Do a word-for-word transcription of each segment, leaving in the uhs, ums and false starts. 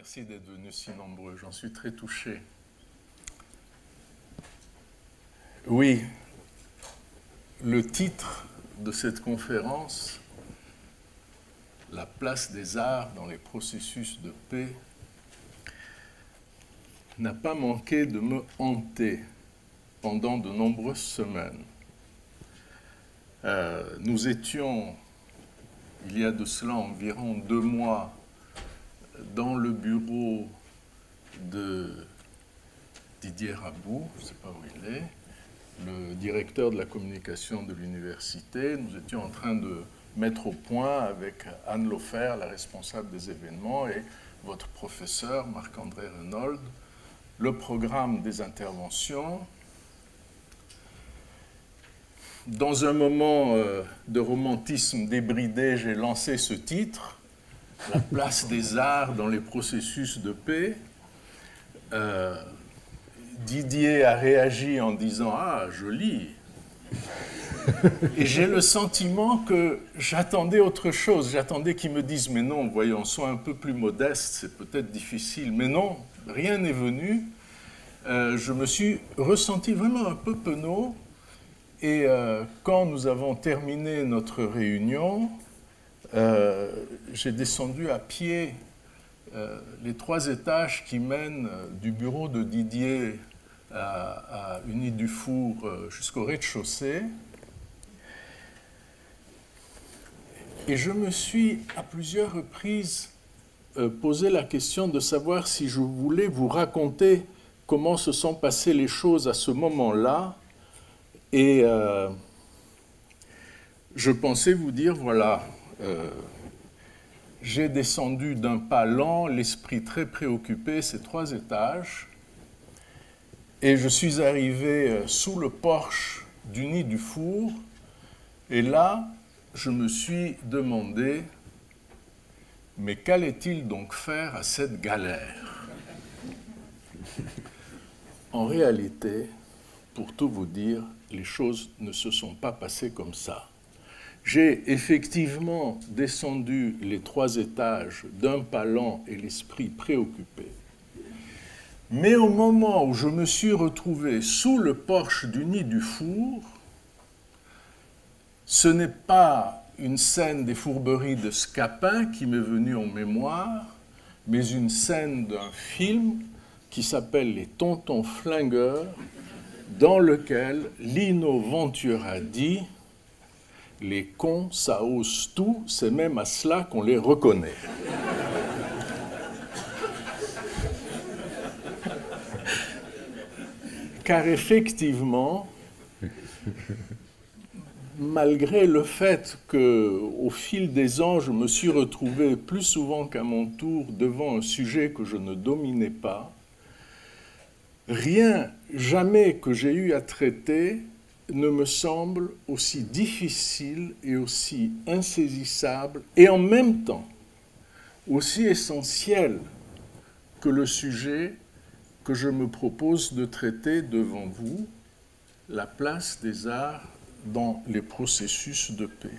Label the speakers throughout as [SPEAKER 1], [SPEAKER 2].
[SPEAKER 1] Merci d'être venus si nombreux, j'en suis très touché. Oui, le titre de cette conférence, La place des arts dans les processus de paix, n'a pas manqué de me hanter pendant de nombreuses semaines. Euh, nous étions, il y a de cela environ deux mois, dans le bureau de Didier Rabou, je ne sais pas où il est, le directeur de la communication de l'université. Nous étions en train de mettre au point avec Anne Laufer, la responsable des événements, et votre professeur, Marc-André Reynolds, le programme des interventions. Dans un moment euh, de romantisme débridé, j'ai lancé ce titre, La place des arts dans les processus de paix. Euh, Didier a réagi en disant « Ah, joli !» Et j'ai le sentiment que j'attendais autre chose. J'attendais qu'il me dise « Mais non, voyons, sois un peu plus modeste, c'est peut-être difficile. » Mais non, rien n'est venu. Euh, je me suis ressenti vraiment un peu penaud. Et euh, quand nous avons terminé notre réunion, euh, j'ai descendu à pied euh, les trois étages qui mènent du bureau de Didier à, à Unis-Dufour euh, jusqu'au rez-de-chaussée. Et je me suis à plusieurs reprises euh, posé la question de savoir si je voulais vous raconter comment se sont passées les choses à ce moment-là. Et euh, je pensais vous dire, voilà, euh, j'ai descendu d'un pas lent, l'esprit très préoccupé, ces trois étages, et je suis arrivé sous le porche du nid du four, et là, je me suis demandé, mais qu'allait-il donc faire à cette galère? En réalité, pour tout vous dire, les choses ne se sont pas passées comme ça. J'ai effectivement descendu les trois étages d'un pas lent et l'esprit préoccupé. Mais au moment où je me suis retrouvé sous le porche du nid du four, ce n'est pas une scène des fourberies de Scapin qui m'est venue en mémoire, mais une scène d'un film qui s'appelle Les Tontons Flingueurs, dans lequel Lino Ventura dit « Les cons, ça ose tout, c'est même à cela qu'on les reconnaît. » Car effectivement, malgré le fait qu'au fil des ans, je me suis retrouvé plus souvent qu'à mon tour devant un sujet que je ne dominais pas, rien, jamais que j'ai eu à traiter ne me semble aussi difficile et aussi insaisissable et en même temps aussi essentiel que le sujet que je me propose de traiter devant vous, la place des arts dans les processus de paix.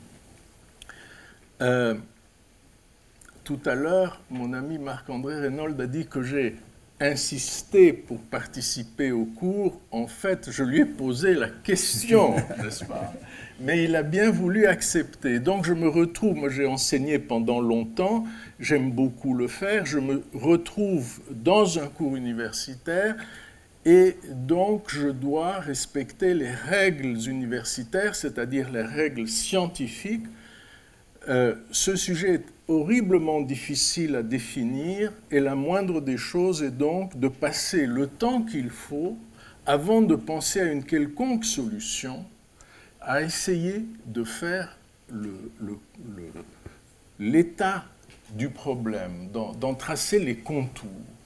[SPEAKER 1] Euh, tout à l'heure, mon ami Marc-André Reynolds a dit que j'ai insisté pour participer au cours. En fait, je lui ai posé la question, n'est-ce pas? Mais il a bien voulu accepter. Donc je me retrouve, moi j'ai enseigné pendant longtemps, j'aime beaucoup le faire, je me retrouve dans un cours universitaire et donc je dois respecter les règles universitaires, c'est-à-dire les règles scientifiques. Euh, ce sujet est horriblement difficile à définir et la moindre des choses est donc de passer le temps qu'il faut avant de penser à une quelconque solution, à essayer de faire le, le, le, l'état du problème, d'en, d'en tracer les contours.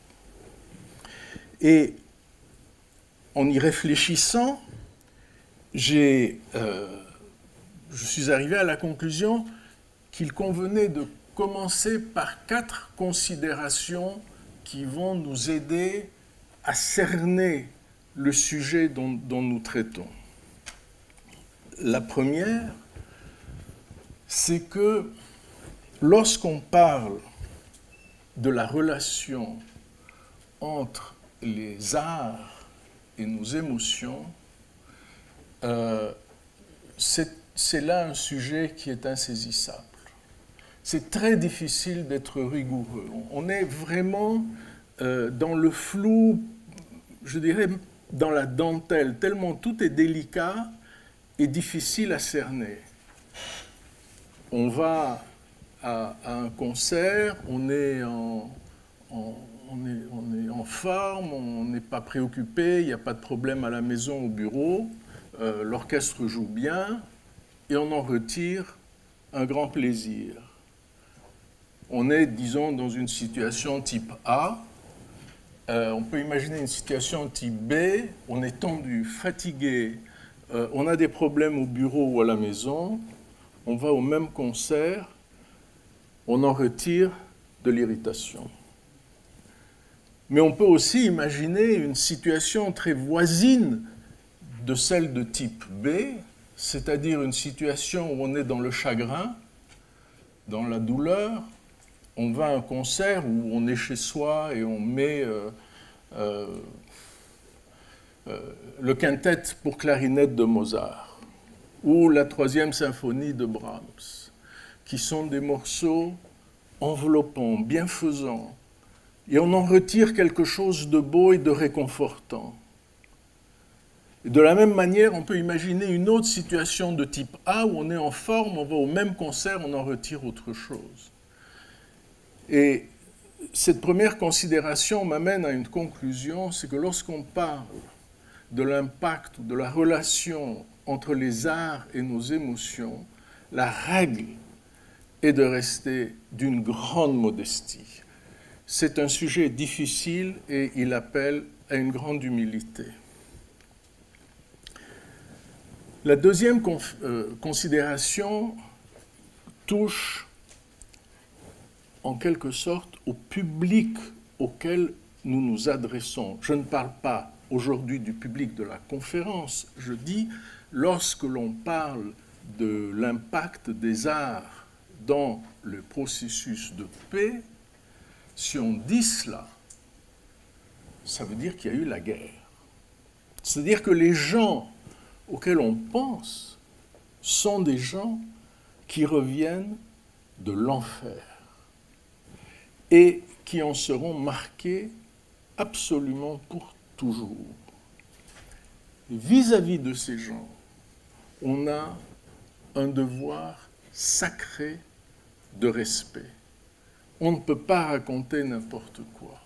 [SPEAKER 1] Et en y réfléchissant, j'ai, euh, je suis arrivé à la conclusion qu'il convenait de commencer par quatre considérations qui vont nous aider à cerner le sujet dont, dont nous traitons. La première, c'est que lorsqu'on parle de la relation entre les arts et nos émotions, euh, c'est là un sujet qui est insaisissable. C'est très difficile d'être rigoureux. On est vraiment euh, dans le flou, je dirais dans la dentelle, tellement tout est délicat et difficile à cerner. On va à, à un concert, on est en, en, on est, on est en forme, on n'est pas préoccupé, il n'y a pas de problème à la maison, au bureau, euh, l'orchestre joue bien et on en retire un grand plaisir. On est, disons, dans une situation type A, euh, on peut imaginer une situation type B, on est tendu, fatigué, euh, on a des problèmes au bureau ou à la maison, on va au même concert, on en retire de l'irritation. Mais on peut aussi imaginer une situation très voisine de celle de type B, c'est-à-dire une situation où on est dans le chagrin, dans la douleur. On va à un concert où on est chez soi et on met euh, euh, euh, le quintet pour clarinette de Mozart ou la troisième symphonie de Brahms, qui sont des morceaux enveloppants, bienfaisants, et on en retire quelque chose de beau et de réconfortant. Et de la même manière, on peut imaginer une autre situation de type A où on est en forme, on va au même concert, on en retire autre chose. Et cette première considération m'amène à une conclusion, c'est que lorsqu'on parle de l'impact, de la relation entre les arts et nos émotions, la règle est de rester d'une grande modestie. C'est un sujet difficile et il appelle à une grande humilité. La deuxième euh, considération touche en quelque sorte au public auquel nous nous adressons. Je ne parle pas aujourd'hui du public de la conférence, je dis lorsque l'on parle de l'impact des arts dans le processus de paix, si on dit cela, ça veut dire qu'il y a eu la guerre. C'est-à-dire que les gens auxquels on pense sont des gens qui reviennent de l'enfer et qui en seront marqués absolument pour toujours. Vis-à-vis de ces gens, on a un devoir sacré de respect. On ne peut pas raconter n'importe quoi.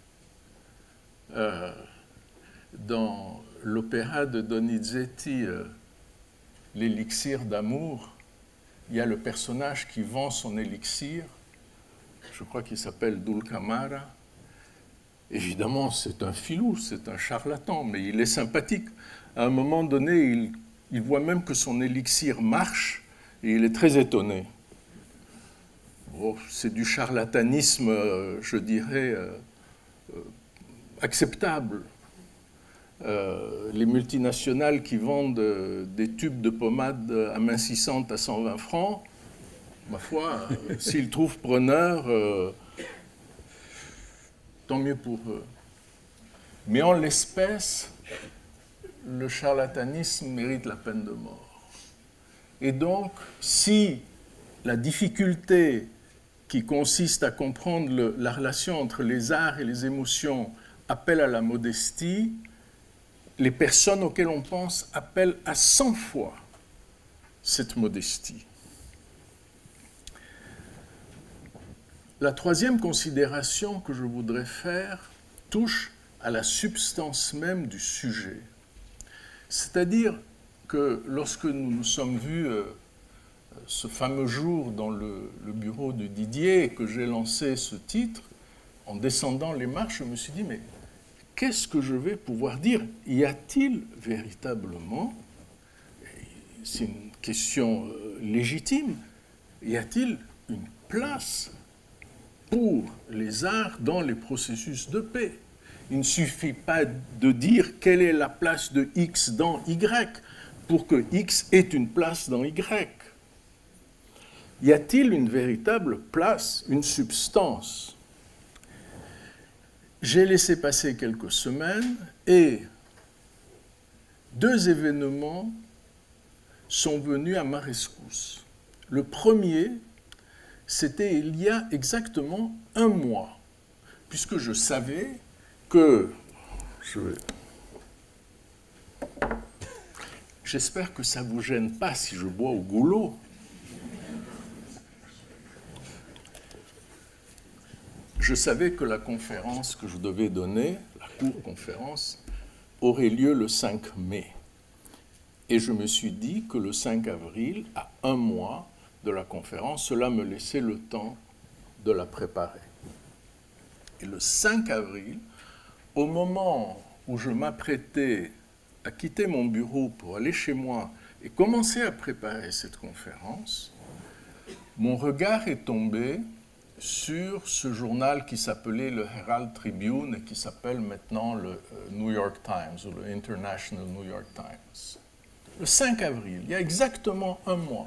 [SPEAKER 1] Euh, dans l'opéra de Donizetti, euh, l'élixir d'amour, il y a le personnage qui vend son élixir, je crois qu'il s'appelle Dulcamara. Évidemment, c'est un filou, c'est un charlatan, mais il est sympathique. À un moment donné, il, il voit même que son élixir marche et il est très étonné. Oh, c'est du charlatanisme, euh, je dirais, euh, euh, acceptable. Euh, les multinationales qui vendent euh, des tubes de pommade amincissante à cent vingt francs, ma foi, euh, s'ils trouvent preneur, euh, tant mieux pour eux. Mais en l'espèce, le charlatanisme mérite la peine de mort. Et donc, si la difficulté qui consiste à comprendre le, la relation entre les arts et les émotions appelle à la modestie, les personnes auxquelles on pense appellent à cent fois cette modestie. La troisième considération que je voudrais faire touche à la substance même du sujet. C'est-à-dire que lorsque nous nous sommes vus euh, ce fameux jour dans le, le bureau de Didier et que j'ai lancé ce titre, en descendant les marches, je me suis dit, mais qu'est-ce que je vais pouvoir dire? Y a-t-il véritablement, c'est une question euh, légitime, y a-t-il une place pour les arts dans les processus de paix? Il ne suffit pas de dire quelle est la place de X dans Y pour que X ait une place dans Y. Y a-t-il une véritable place, une substance? J'ai laissé passer quelques semaines et deux événements sont venus à ma rescousse. Le premier, c'était il y a exactement un mois, puisque je savais que... Je vais... J'espère que ça ne vous gêne pas si je bois au goulot. Je savais que la conférence que je devais donner, la courte conférence, aurait lieu le cinq mai. Et je me suis dit que le cinq avril, à un mois de la conférence, cela me laissait le temps de la préparer. Et le cinq avril, au moment où je m'apprêtais à quitter mon bureau pour aller chez moi et commencer à préparer cette conférence, mon regard est tombé sur ce journal qui s'appelait le Herald Tribune et qui s'appelle maintenant le New York Times ou le International New York Times. Le cinq avril, il y a exactement un mois.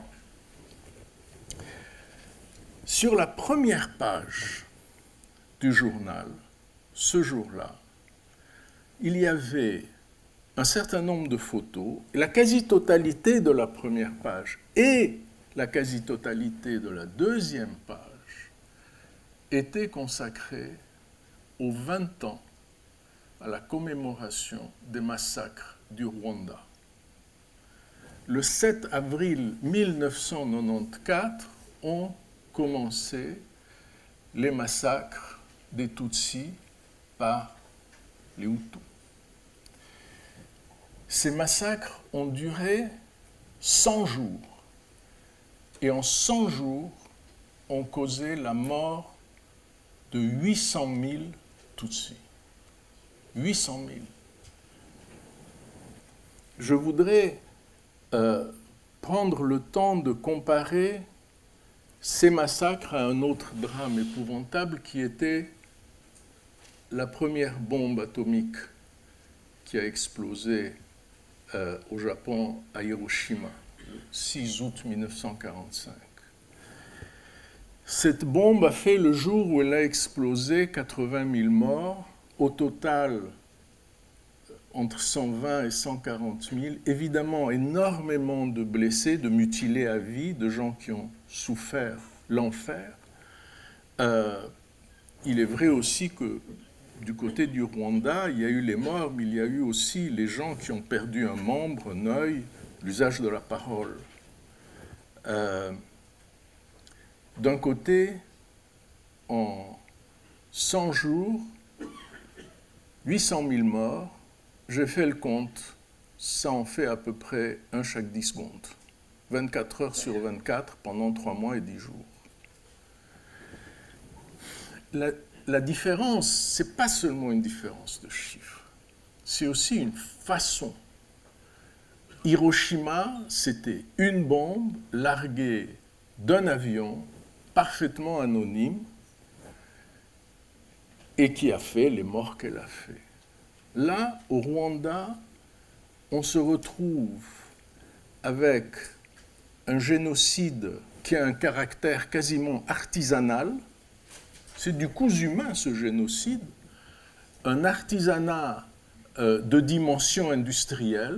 [SPEAKER 1] Sur la première page du journal, ce jour-là, il y avait un certain nombre de photos, et la quasi-totalité de la première page et la quasi-totalité de la deuxième page était consacrée aux vingt ans à la commémoration des massacres du Rwanda. Le sept avril mille neuf cent quatre-vingt-quatorze ont commencé les massacres des Tutsis par les Hutus. Ces massacres ont duré cent jours et en cent jours ont causé la mort de huit cent mille Tutsis. huit cent mille. Je voudrais euh, prendre le temps de comparer ces massacres à un autre drame épouvantable qui était la première bombe atomique qui a explosé euh, au Japon à Hiroshima, le six août mille neuf cent quarante-cinq. Cette bombe a fait, le jour où elle a explosé, quatre-vingt mille morts, au total entre cent vingt et cent quarante mille, évidemment énormément de blessés, de mutilés à vie, de gens qui ont souffert l'enfer. Euh, il est vrai aussi que du côté du Rwanda, il y a eu les morts, mais il y a eu aussi les gens qui ont perdu un membre, un œil, l'usage de la parole. Euh, D'un côté, en cent jours, huit cent mille morts, j'ai fait le compte, ça en fait à peu près un chaque dix secondes. vingt-quatre heures sur vingt-quatre pendant trois mois et dix jours. La, la différence, ce n'est pas seulement une différence de chiffres, c'est aussi une façon. Hiroshima, c'était une bombe larguée d'un avion parfaitement anonyme et qui a fait les morts qu'elle a fait. Là, au Rwanda, on se retrouve avec un génocide qui a un caractère quasiment artisanal. C'est du coût humain, ce génocide, un artisanat euh, de dimension industrielle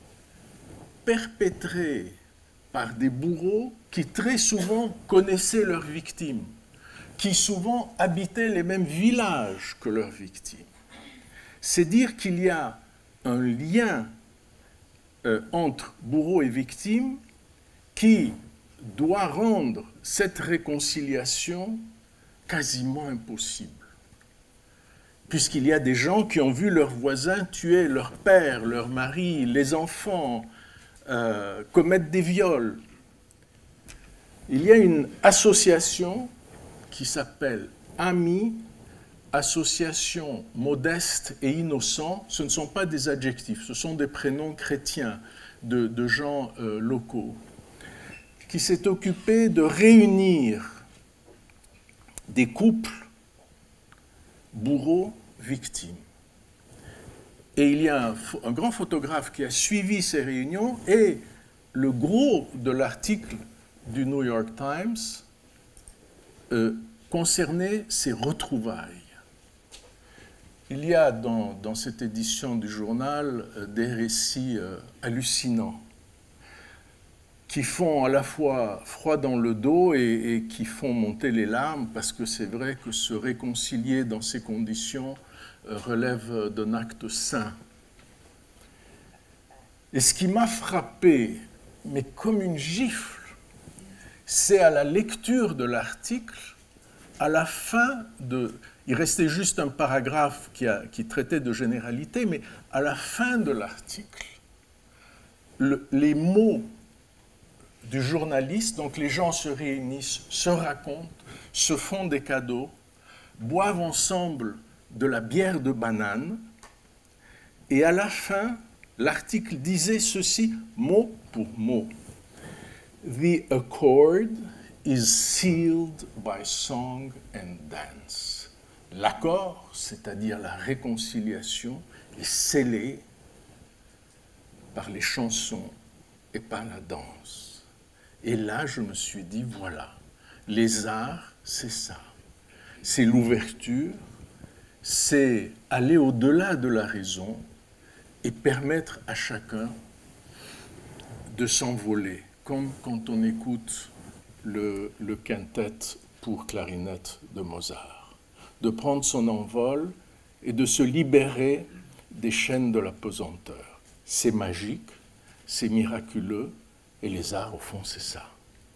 [SPEAKER 1] perpétré par des bourreaux qui très souvent connaissaient leurs victimes, qui souvent habitaient les mêmes villages que leurs victimes. C'est dire qu'il y a un lien euh, entre bourreaux et victimes qui doit rendre cette réconciliation quasiment impossible. Puisqu'il y a des gens qui ont vu leurs voisins tuer leur père, leur mari, les enfants, euh, commettre des viols. Il y a une association qui s'appelle A M I, Association modeste et innocent. Ce ne sont pas des adjectifs, ce sont des prénoms chrétiens de, de gens euh, locaux, qui s'est occupé de réunir des couples bourreaux-victimes. Et il y a un, un grand photographe qui a suivi ces réunions et le gros de l'article du New York Times euh, concernait ces retrouvailles. il y a dans, dans cette édition du journal euh, des récits euh, hallucinants qui font à la fois froid dans le dos et, et qui font monter les larmes, parce que c'est vrai que se réconcilier dans ces conditions euh, relève d'un acte saint. Et ce qui m'a frappé, mais comme une gifle, c'est à la lecture de l'article, à la fin de... Il restait juste un paragraphe qui, a, qui traitait de généralité, mais à la fin de l'article, le, les mots du journaliste, donc les gens se réunissent, se racontent, se font des cadeaux, boivent ensemble de la bière de banane, et à la fin, l'article disait ceci, mot pour mot. The accord is sealed by song and dance. L'accord, c'est-à-dire la réconciliation, est scellée par les chansons et par la danse. Et là, je me suis dit, voilà, les arts, c'est ça. C'est l'ouverture, c'est aller au-delà de la raison et permettre à chacun de s'envoler, comme quand on écoute le, le quintet pour clarinette de Mozart, de prendre son envol et de se libérer des chaînes de la pesanteur. C'est magique, c'est miraculeux, et les arts, au fond, c'est ça.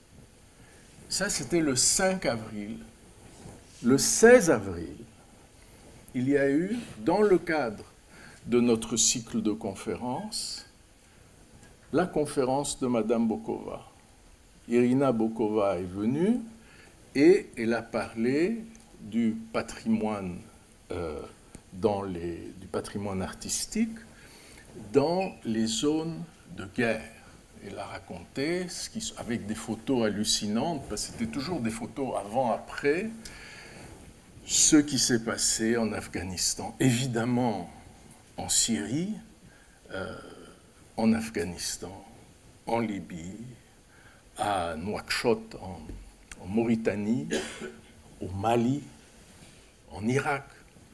[SPEAKER 1] Ça, c'était le cinq avril. Le seize avril, il y a eu, dans le cadre de notre cycle de conférences, la conférence de Madame Bokova. Irina Bokova est venue et elle a parlé du patrimoine, euh, dans les, du patrimoine artistique dans les zones de guerre. Elle a raconté, ce qui, avec des photos hallucinantes, parce que c'était toujours des photos avant-après, ce qui s'est passé en Afghanistan. Évidemment, en Syrie, euh, en Afghanistan, en Libye, à Nouakchott, en, en Mauritanie, au Mali, en Irak.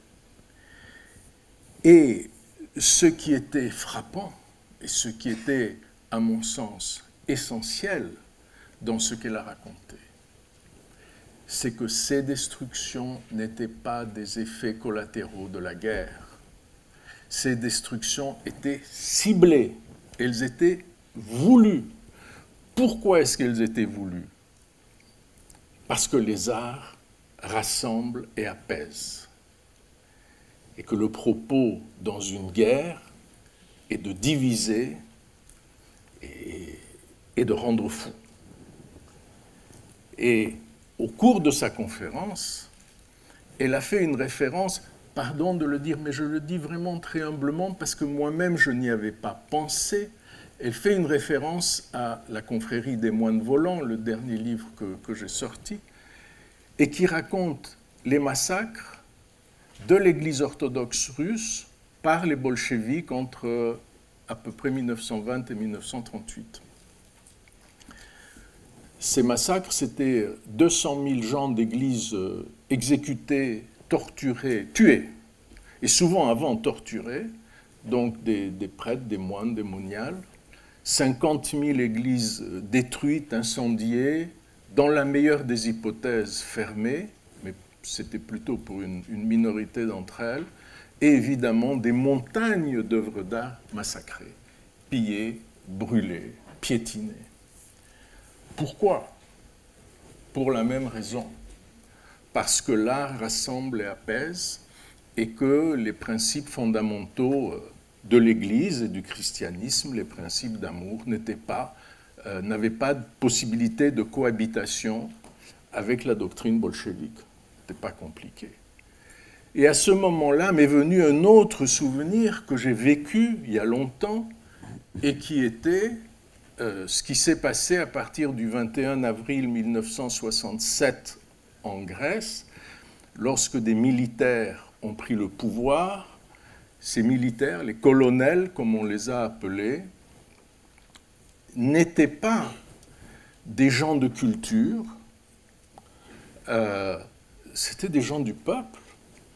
[SPEAKER 1] Et ce qui était frappant, et ce qui était, à mon sens, essentiel dans ce qu'elle a raconté, c'est que ces destructions n'étaient pas des effets collatéraux de la guerre. Ces destructions étaient ciblées, elles étaient voulues. Pourquoi est-ce qu'elles étaient voulues? Parce que les arts rassemblent et apaisent. Et que le propos dans une guerre est de diviser et, et de rendre fou. Et au cours de sa conférence, elle a fait une référence, pardon de le dire, mais je le dis vraiment très humblement parce que moi-même je n'y avais pas pensé. Elle fait une référence à la confrérie des moines volants, le dernier livre que, que j'ai sorti, et qui raconte les massacres de l'Église orthodoxe russe par les bolcheviks entre à peu près mille neuf cent vingt et mille neuf cent trente-huit. Ces massacres, c'était deux cent mille gens d'église exécutés, torturés, tués, et souvent avant torturés, donc des, des prêtres, des moines, des moniales, cinquante mille églises détruites, incendiées, dans la meilleure des hypothèses fermées, mais c'était plutôt pour une, une minorité d'entre elles, et évidemment des montagnes d'œuvres d'art massacrées, pillées, brûlées, piétinées. Pourquoi? Pour la même raison. Parce que l'art rassemble et apaise et que les principes fondamentaux de l'Église et du christianisme, les principes d'amour, n'étaient pas, euh, n'avaient pas de possibilité de cohabitation avec la doctrine bolchevique. Ce n'était pas compliqué. Et à ce moment-là m'est venu un autre souvenir que j'ai vécu il y a longtemps et qui était euh, ce qui s'est passé à partir du vingt et un avril mille neuf cent soixante-sept en Grèce, lorsque des militaires ont pris le pouvoir. Ces militaires, les colonels comme on les a appelés, n'étaient pas des gens de culture, euh, c'était des gens du peuple.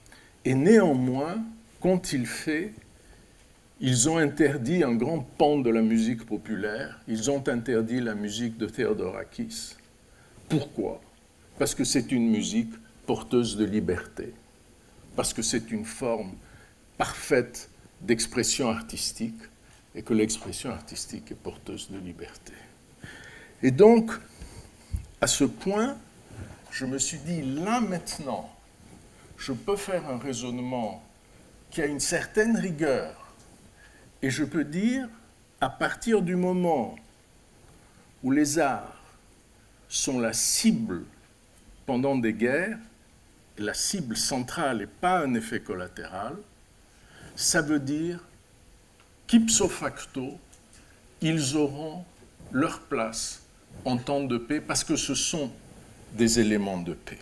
[SPEAKER 1] Et néanmoins, qu'ont-ils fait? Ils ont interdit un grand pan de la musique populaire. Ils ont interdit la musique de Theodorakis. Pourquoi? Parce que c'est une musique porteuse de liberté. Parce que c'est une forme parfaite d'expression artistique et que l'expression artistique est porteuse de liberté. Et donc, à ce point, je me suis dit, là maintenant, je peux faire un raisonnement qui a une certaine rigueur. Et je peux dire, à partir du moment où les arts sont la cible pendant des guerres, la cible centrale et pas un effet collatéral, ça veut dire qu'ipso facto, ils auront leur place en temps de paix parce que ce sont des éléments de paix.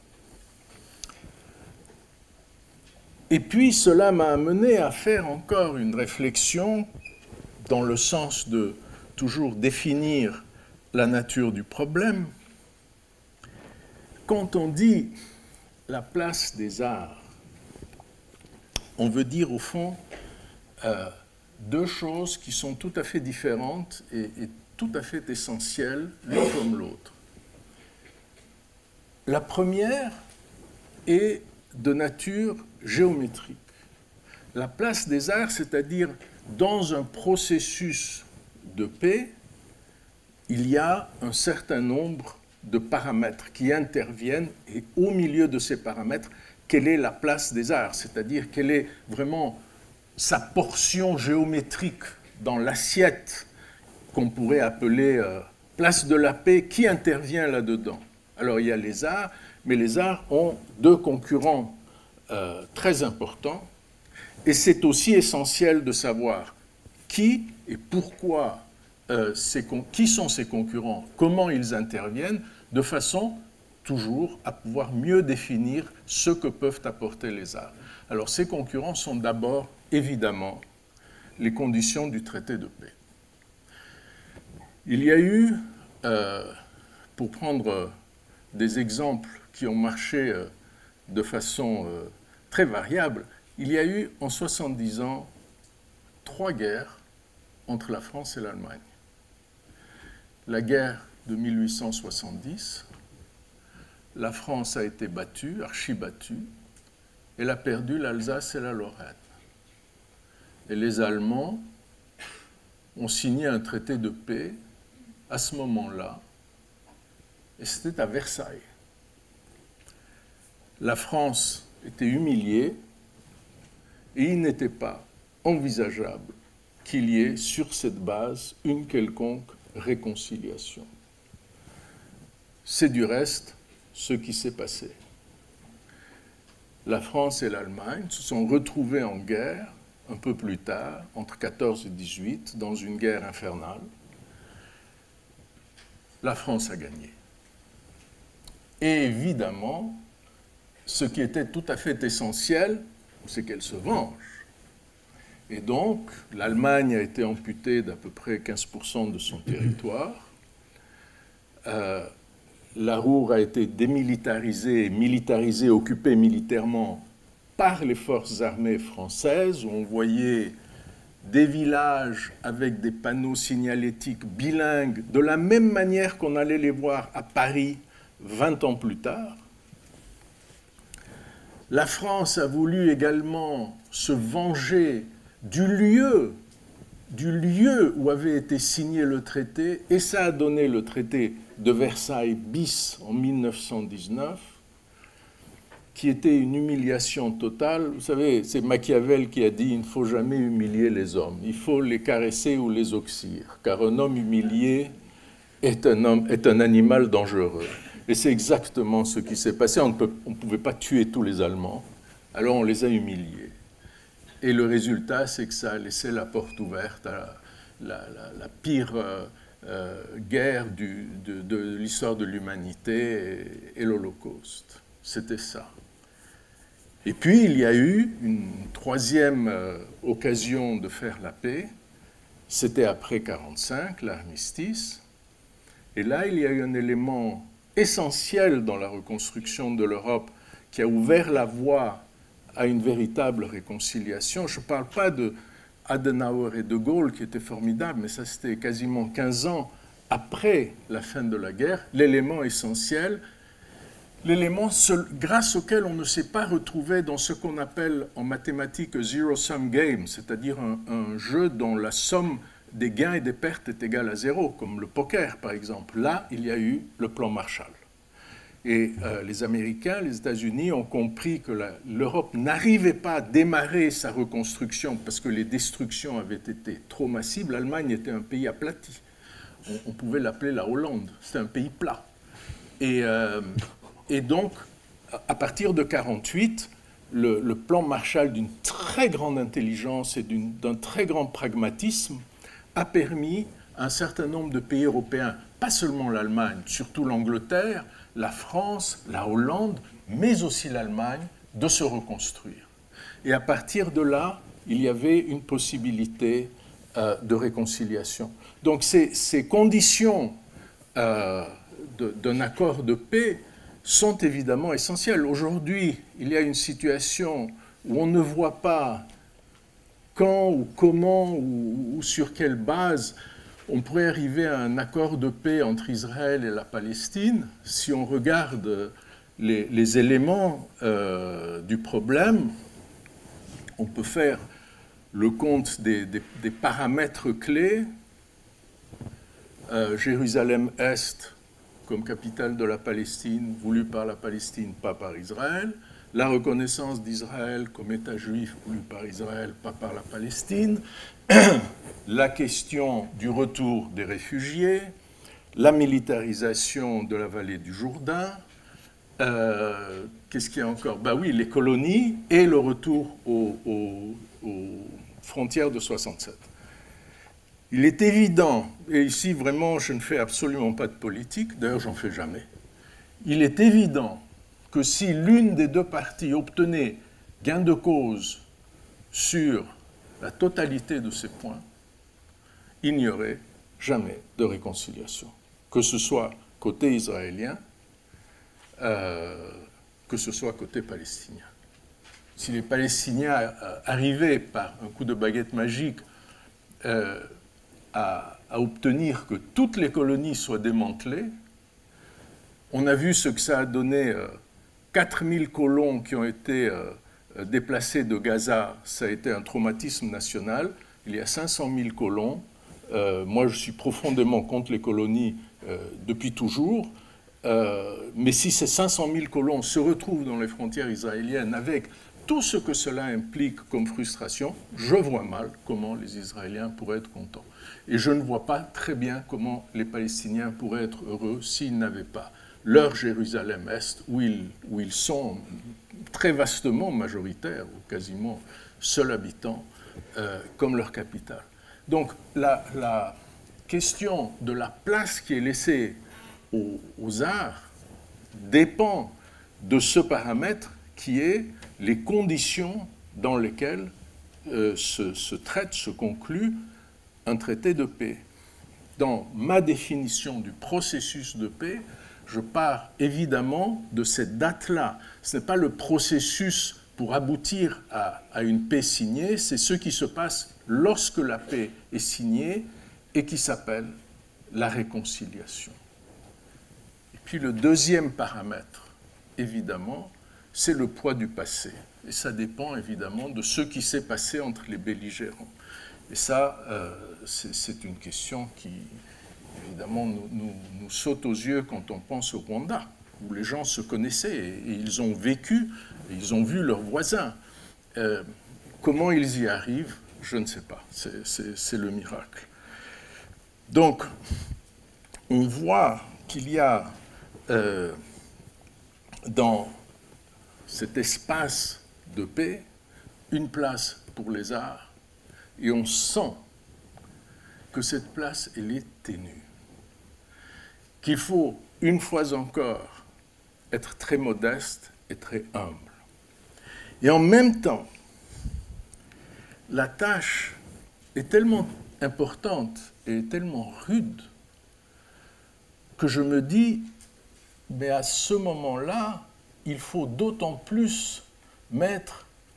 [SPEAKER 1] Et puis cela m'a amené à faire encore une réflexion dans le sens de toujours définir la nature du problème. Quand on dit la place des arts, on veut dire au fond euh, deux choses qui sont tout à fait différentes et, et tout à fait essentielles l'une comme l'autre. La première est de nature géométrique. La place des arts, c'est-à-dire dans un processus de paix, il y a un certain nombre de paramètres qui interviennent et au milieu de ces paramètres, quelle est la place des arts, c'est-à-dire quelle est vraiment sa portion géométrique dans l'assiette qu'on pourrait appeler euh, place de la paix, qui intervient là-dedans. Alors il y a les arts, mais les arts ont deux concurrents euh, très importants, et c'est aussi essentiel de savoir qui et pourquoi, euh, ces qui sont ces concurrents, comment ils interviennent, de façon toujours à pouvoir mieux définir ce que peuvent apporter les arts. Alors ces concurrents sont d'abord, évidemment, les conditions du traité de paix. Il y a eu, euh, pour prendre des exemples qui ont marché euh, de façon euh, très variable, il y a eu en soixante-dix ans trois guerres entre la France et l'Allemagne. La guerre de mille huit cent soixante-dix, la France a été battue, archi-battue, elle a perdu l'Alsace et la Lorraine. Et les Allemands ont signé un traité de paix à ce moment-là, et c'était à Versailles. La France était humiliée, et il n'était pas envisageable qu'il y ait sur cette base une quelconque réconciliation. C'est du reste ce qui s'est passé. La France et l'Allemagne se sont retrouvées en guerre un peu plus tard, entre quatorze et dix-huit, dans une guerre infernale. La France a gagné. Et évidemment, ce qui était tout à fait essentiel, c'est qu'elle se venge. Et donc, l'Allemagne a été amputée d'à peu près quinze pour cent de son territoire. Euh, la Ruhr a été démilitarisée, militarisée, occupée militairement par les forces armées françaises, où on voyait des villages avec des panneaux signalétiques bilingues, de la même manière qu'on allait les voir à Paris vingt ans plus tard. La France a voulu également se venger du lieu, du lieu où avait été signé le traité, et ça a donné le traité de Versailles bis en mille neuf cent dix-neuf, qui était une humiliation totale. Vous savez, c'est Machiavel qui a dit « il ne faut jamais humilier les hommes, il faut les caresser ou les oxyre, car un homme humilié est un, homme, est un animal dangereux ». Et c'est exactement ce qui s'est passé. On ne peut, on pouvait pas tuer tous les Allemands, alors on les a humiliés. Et le résultat, c'est que ça a laissé la porte ouverte à la, la, la, la pire euh, euh, guerre du, de, de l'histoire de l'humanité et, et l'Holocauste. C'était ça. Et puis, il y a eu une troisième euh, occasion de faire la paix. C'était après mille neuf cent quarante-cinq, l'armistice. Et là, il y a eu un élément essentiel dans la reconstruction de l'Europe qui a ouvert la voie à une véritable réconciliation. Je ne parle pas de Adenauer et de Gaulle qui étaient formidables, mais ça c'était quasiment quinze ans après la fin de la guerre, l'élément essentiel, l'élément grâce auquel on ne s'est pas retrouvé dans ce qu'on appelle en mathématiques zero-sum game, c'est-à-dire un, un jeu dont la somme des gains et des pertes est égale à zéro, comme le poker par exemple. Là, il y a eu le plan Marshall. Et euh, les Américains, les États-Unis ont compris que l'Europe n'arrivait pas à démarrer sa reconstruction parce que les destructions avaient été trop massives. L'Allemagne était un pays aplati. On, on pouvait l'appeler la Hollande. C'était un pays plat. Et, euh, et donc, à partir de mille neuf cent quarante-huit, le, le plan Marshall, d'une très grande intelligence et d'un très grand pragmatisme, a permis à un certain nombre de pays européens, pas seulement l'Allemagne, surtout l'Angleterre, la France, la Hollande, mais aussi l'Allemagne, de se reconstruire. Et à partir de là, il y avait une possibilité euh, de réconciliation. Donc ces, ces conditions euh, d'un accord de paix sont évidemment essentielles. Aujourd'hui, il y a une situation où on ne voit pas quand ou comment ou, ou sur quelle base on pourrait arriver à un accord de paix entre Israël et la Palestine. Si on regarde les, les éléments euh, du problème, on peut faire le compte des, des, des paramètres clés. Euh, Jérusalem-Est comme capitale de la Palestine, voulue par la Palestine, pas par Israël. La reconnaissance d'Israël comme État juif voulu par Israël, pas par la Palestine. La question du retour des réfugiés, la militarisation de la vallée du Jourdain, euh, qu'est-ce qu'il y a encore? Ben oui, les colonies et le retour aux, aux, aux frontières de soixante-sept. Il est évident, et ici vraiment je ne fais absolument pas de politique, d'ailleurs j'en fais jamais, il est évident que si l'une des deux parties obtenait gain de cause sur la totalité de ces points, il n'y aurait jamais de réconciliation, que ce soit côté israélien, euh, que ce soit côté palestinien. Si les Palestiniens euh, arrivaient par un coup de baguette magique euh, à, à obtenir que toutes les colonies soient démantelées, on a vu ce que ça a donné, euh, quatre mille colons qui ont été euh, déplacés de Gaza, ça a été un traumatisme national. Il y a cinq cent mille colons. Euh, moi, je suis profondément contre les colonies euh, depuis toujours. Euh, mais si ces cinq cent mille colons se retrouvent dans les frontières israéliennes avec tout ce que cela implique comme frustration, je vois mal comment les Israéliens pourraient être contents. Et je ne vois pas très bien comment les Palestiniens pourraient être heureux s'ils n'avaient pas leur Jérusalem-Est, où ils, où ils sont très vastement majoritaires, ou quasiment seuls habitants, euh, comme leur capitale. Donc la, la question de la place qui est laissée aux, aux arts dépend de ce paramètre qui est les conditions dans lesquelles euh, se, se traite, se conclut un traité de paix. Dans ma définition du processus de paix, je pars évidemment de cette date-là. Ce n'est pas le processus pour aboutir à, à une paix signée, c'est ce qui se passe lorsque la paix est signée et qui s'appelle la réconciliation. Et puis le deuxième paramètre, évidemment, c'est le poids du passé. Et ça dépend évidemment de ce qui s'est passé entre les belligérants. Et ça, euh, c'est une question qui, évidemment, nous, nous, nous saute aux yeux quand on pense au Rwanda, où les gens se connaissaient et, et ils ont vécu, et ils ont vu leurs voisins. Euh, comment ils y arrivent, je ne sais pas. C'est le miracle. Donc, on voit qu'il y a euh, dans cet espace de paix une place pour les arts, et on sent que cette place, elle est ténue. Qu'il faut, une fois encore, être très modeste et très humble. Et en même temps, la tâche est tellement importante et tellement rude que je me dis, mais à ce moment-là, il faut d'autant plus mettre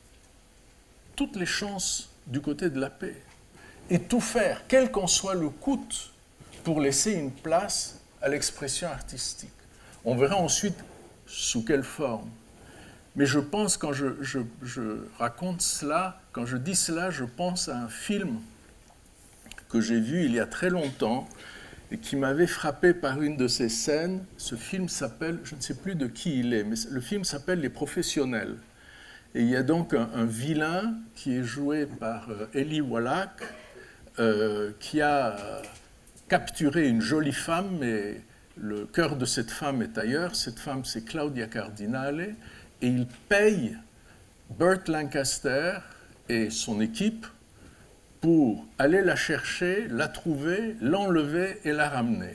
[SPEAKER 1] toutes les chances du côté de la paix et tout faire, quel qu'en soit le coût, pour laisser une place à l'expression artistique. On verra ensuite sous quelle forme. Mais je pense, quand je, je, je raconte cela, quand je dis cela, je pense à un film que j'ai vu il y a très longtemps et qui m'avait frappé par une de ces scènes. Ce film s'appelle, je ne sais plus de qui il est, mais le film s'appelle Les Professionnels. Et il y a donc un, un vilain qui est joué par euh, Eli Wallach, euh, qui a euh, capturé une jolie femme, mais le cœur de cette femme est ailleurs. Cette femme, c'est Claudia Cardinale, et il paye Burt Lancaster et son équipe pour aller la chercher, la trouver, l'enlever et la ramener.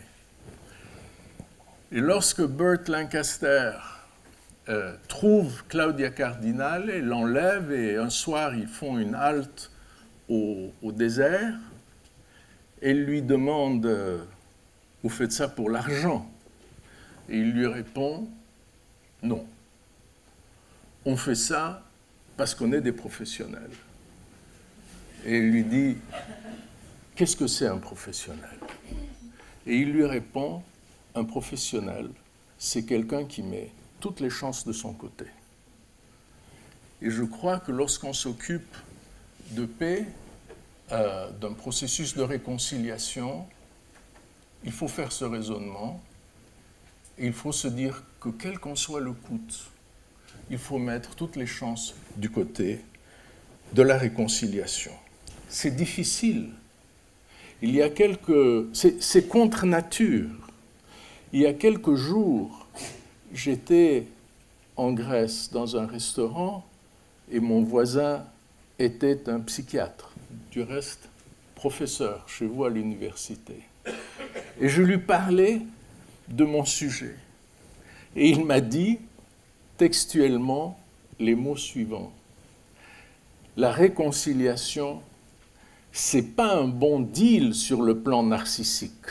[SPEAKER 1] Et lorsque Burt Lancaster euh, trouve Claudia Cardinale, l'enlève, et un soir ils font une halte au, au désert, et il lui demande euh, « Vous faites ça pour l'argent ?» Et il lui répond « Non, on fait ça parce qu'on est des professionnels. » Et il lui dit « Qu'est-ce que c'est un professionnel ?» Et il lui répond « Un professionnel, c'est quelqu'un qui met toutes les chances de son côté. » Et je crois que lorsqu'on s'occupe de paix, euh, d'un processus de réconciliation, il faut faire ce raisonnement et il faut se dire que quel qu'en soit le coût, il faut mettre toutes les chances du côté de la réconciliation. C'est difficile. Il y a quelques... C'est contre nature. Il y a quelques jours, j'étais en Grèce dans un restaurant et mon voisin était un psychiatre, du reste professeur chez vous à l'université. Et je lui parlais de mon sujet. Et il m'a dit textuellement les mots suivants. La réconciliation, c'est pas un bon deal sur le plan narcissique.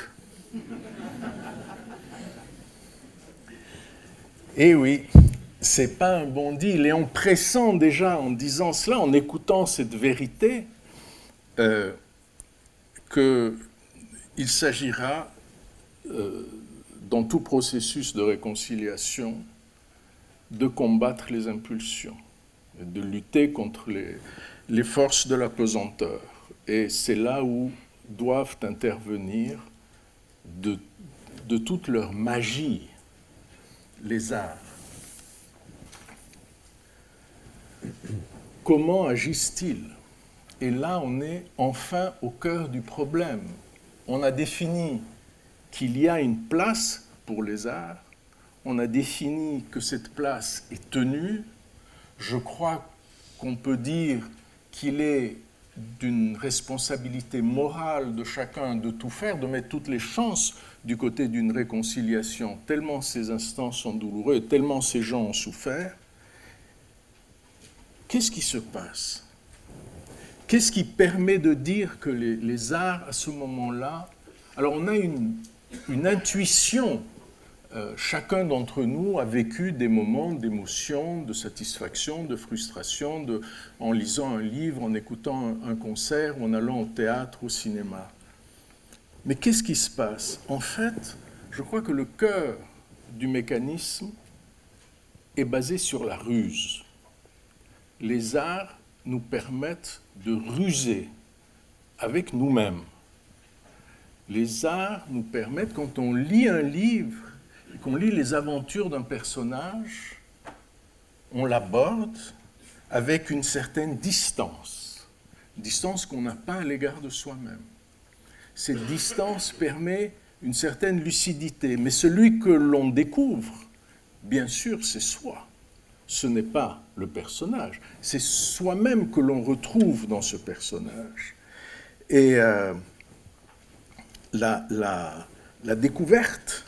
[SPEAKER 1] Eh oui, c'est pas un bon deal. Et on pressent déjà en disant cela, en écoutant cette vérité, euh, qu'il s'agira, euh, dans tout processus de réconciliation, de combattre les impulsions, de lutter contre les, les forces de la pesanteur. Et c'est là où doivent intervenir de, de toute leur magie les arts. Comment agissent-ils? Et là, on est enfin au cœur du problème. On a défini qu'il y a une place pour les arts, on a défini que cette place est tenue. Je crois qu'on peut dire qu'il est d'une responsabilité morale de chacun de tout faire, de mettre toutes les chances du côté d'une réconciliation, tellement ces instants sont douloureux, tellement ces gens ont souffert. Qu'est-ce qui se passe? Qu'est-ce qui permet de dire que les, les arts, à ce moment-là... Alors, on a une, une intuition. Euh, chacun d'entre nous a vécu des moments d'émotion, de satisfaction, de frustration, de, en lisant un livre, en écoutant un, un concert, ou en allant au théâtre, au cinéma. Mais qu'est-ce qui se passe? En fait, je crois que le cœur du mécanisme est basé sur la ruse. Les arts nous permettent de ruser avec nous-mêmes. Les arts nous permettent, quand on lit un livre, et qu'on lit les aventures d'un personnage, on l'aborde avec une certaine distance, distance qu'on n'a pas à l'égard de soi-même. Cette distance permet une certaine lucidité, mais celui que l'on découvre, bien sûr, c'est soi. Ce n'est pas le personnage, c'est soi-même que l'on retrouve dans ce personnage. Et euh, la, la, la découverte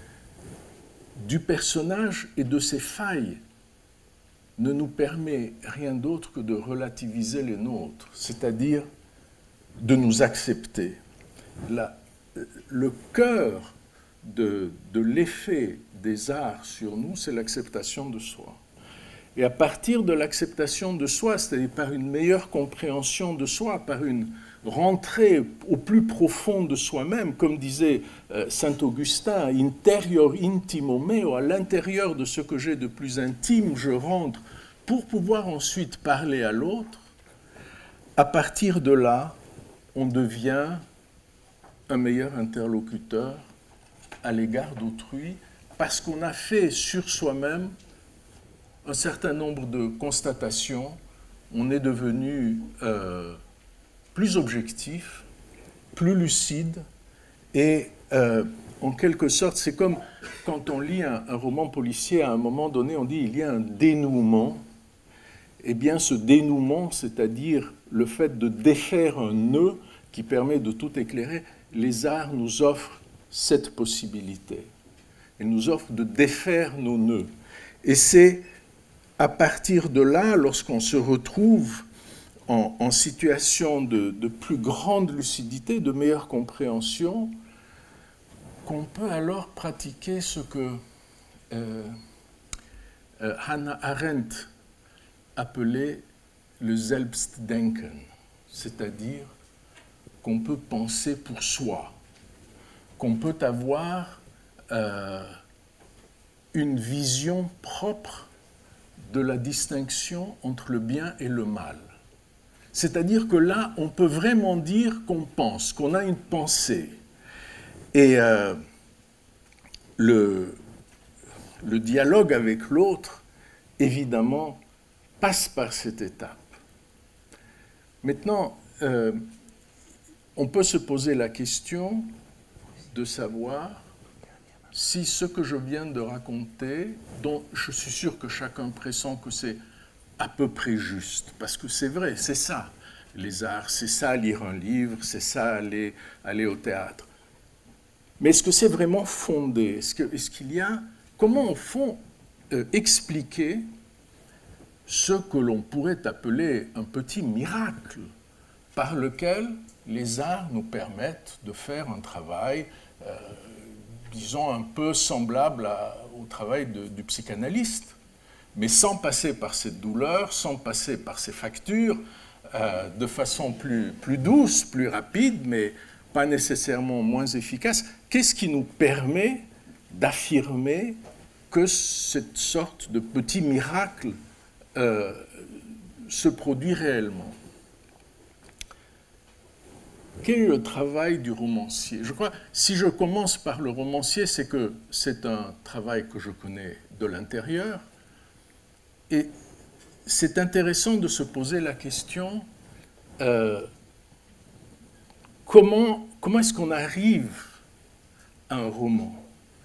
[SPEAKER 1] du personnage et de ses failles ne nous permet rien d'autre que de relativiser les nôtres, c'est-à-dire de nous accepter. La, le cœur de, de l'effet des arts sur nous, c'est l'acceptation de soi. Et à partir de l'acceptation de soi, c'est-à-dire par une meilleure compréhension de soi, par une rentrée au plus profond de soi-même, comme disait euh, saint Augustin, interior intimo meo, à l'intérieur de ce que j'ai de plus intime, je rentre pour pouvoir ensuite parler à l'autre. À partir de là, on devient un meilleur interlocuteur à l'égard d'autrui, parce qu'on a fait sur soi-même un certain nombre de constatations, on est devenu euh, plus objectif, plus lucide, et euh, en quelque sorte, c'est comme quand on lit un, un roman policier, à un moment donné, on dit il y a un dénouement. Eh bien, ce dénouement, c'est-à-dire le fait de défaire un nœud qui permet de tout éclairer, les arts nous offrent cette possibilité. Ils nous offrent de défaire nos nœuds. Et c'est à partir de là, lorsqu'on se retrouve en, en situation de, de plus grande lucidité, de meilleure compréhension, qu'on peut alors pratiquer ce que euh, euh, Hannah Arendt appelait le Selbstdenken, c'est-à-dire qu'on peut penser pour soi, qu'on peut avoir euh, une vision propre de la distinction entre le bien et le mal. C'est-à-dire que là, on peut vraiment dire qu'on pense, qu'on a une pensée. Et euh, le, le dialogue avec l'autre, évidemment, passe par cette étape. Maintenant, euh, on peut se poser la question de savoir si ce que je viens de raconter, dont je suis sûr que chacun pressent que c'est à peu près juste, parce que c'est vrai, c'est ça, les arts, c'est ça, lire un livre, c'est ça, aller, aller au théâtre. Mais est-ce que c'est vraiment fondé? Est-ce que, est-ce qu'il y a, comment au fond euh, expliquer ce que l'on pourrait appeler un petit miracle par lequel les arts nous permettent de faire un travail, euh, disons, un peu semblable à, au travail de, du psychanalyste, mais sans passer par cette douleur, sans passer par ces factures, euh, de façon plus, plus douce, plus rapide, mais pas nécessairement moins efficace. Qu'est-ce qui nous permet d'affirmer que cette sorte de petit miracle euh, se produit réellement? Quel est le travail du romancier? Je crois, si je commence par le romancier, c'est que c'est un travail que je connais de l'intérieur. Et c'est intéressant de se poser la question, euh, comment, comment est-ce qu'on arrive à un roman?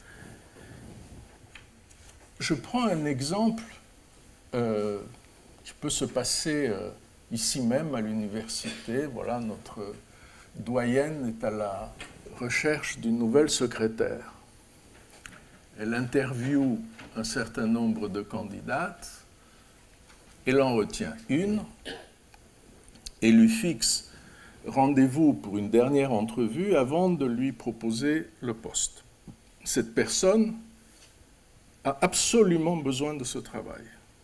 [SPEAKER 1] Je prends un exemple euh, qui peut se passer euh, ici même à l'université. Voilà, notre doyenne est à la recherche d'une nouvelle secrétaire. Elle interviewe un certain nombre de candidates, elle en retient une et lui fixe rendez-vous pour une dernière entrevue avant de lui proposer le poste. Cette personne a absolument besoin de ce travail.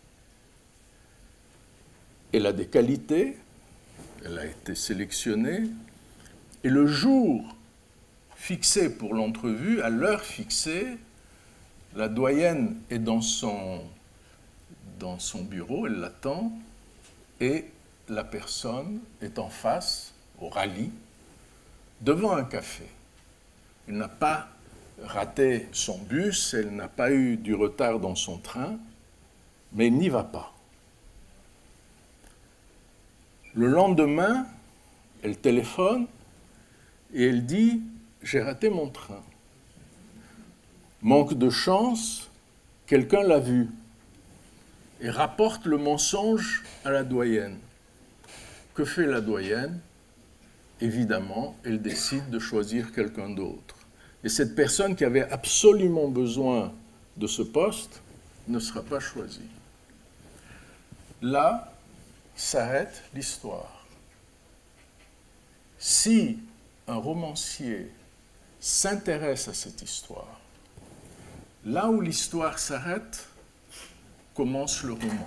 [SPEAKER 1] Elle a des qualités, elle a été sélectionnée, et le jour fixé pour l'entrevue, à l'heure fixée, la doyenne est dans son, dans son bureau, elle l'attend, et la personne est en face, au rallye, devant un café. Elle n'a pas raté son bus, elle n'a pas eu du retard dans son train, mais elle n'y va pas. Le lendemain, elle téléphone et elle dit « J'ai raté mon train ». Manque de chance, quelqu'un l'a vu et rapporte le mensonge à la doyenne. Que fait la doyenne? Évidemment, elle décide de choisir quelqu'un d'autre. Et cette personne qui avait absolument besoin de ce poste ne sera pas choisie. Là s'arrête l'histoire. Si un romancier s'intéresse à cette histoire, là où l'histoire s'arrête, commence le roman?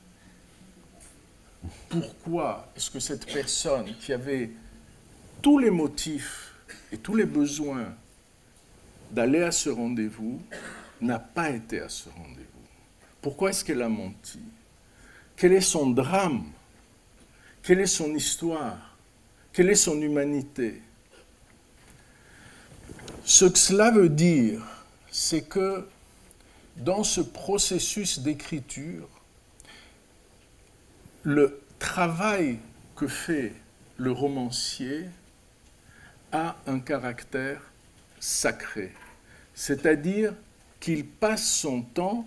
[SPEAKER 1] Pourquoi est-ce que cette personne qui avait tous les motifs et tous les besoins d'aller à ce rendez-vous n'a pas été à ce rendez-vous? Pourquoi est-ce qu'elle a menti? Quel est son drame? Quelle est son histoire? Quelle est son humanité? Ce que cela veut dire, c'est que dans ce processus d'écriture, le travail que fait le romancier a un caractère sacré, c'est-à-dire qu'il passe son temps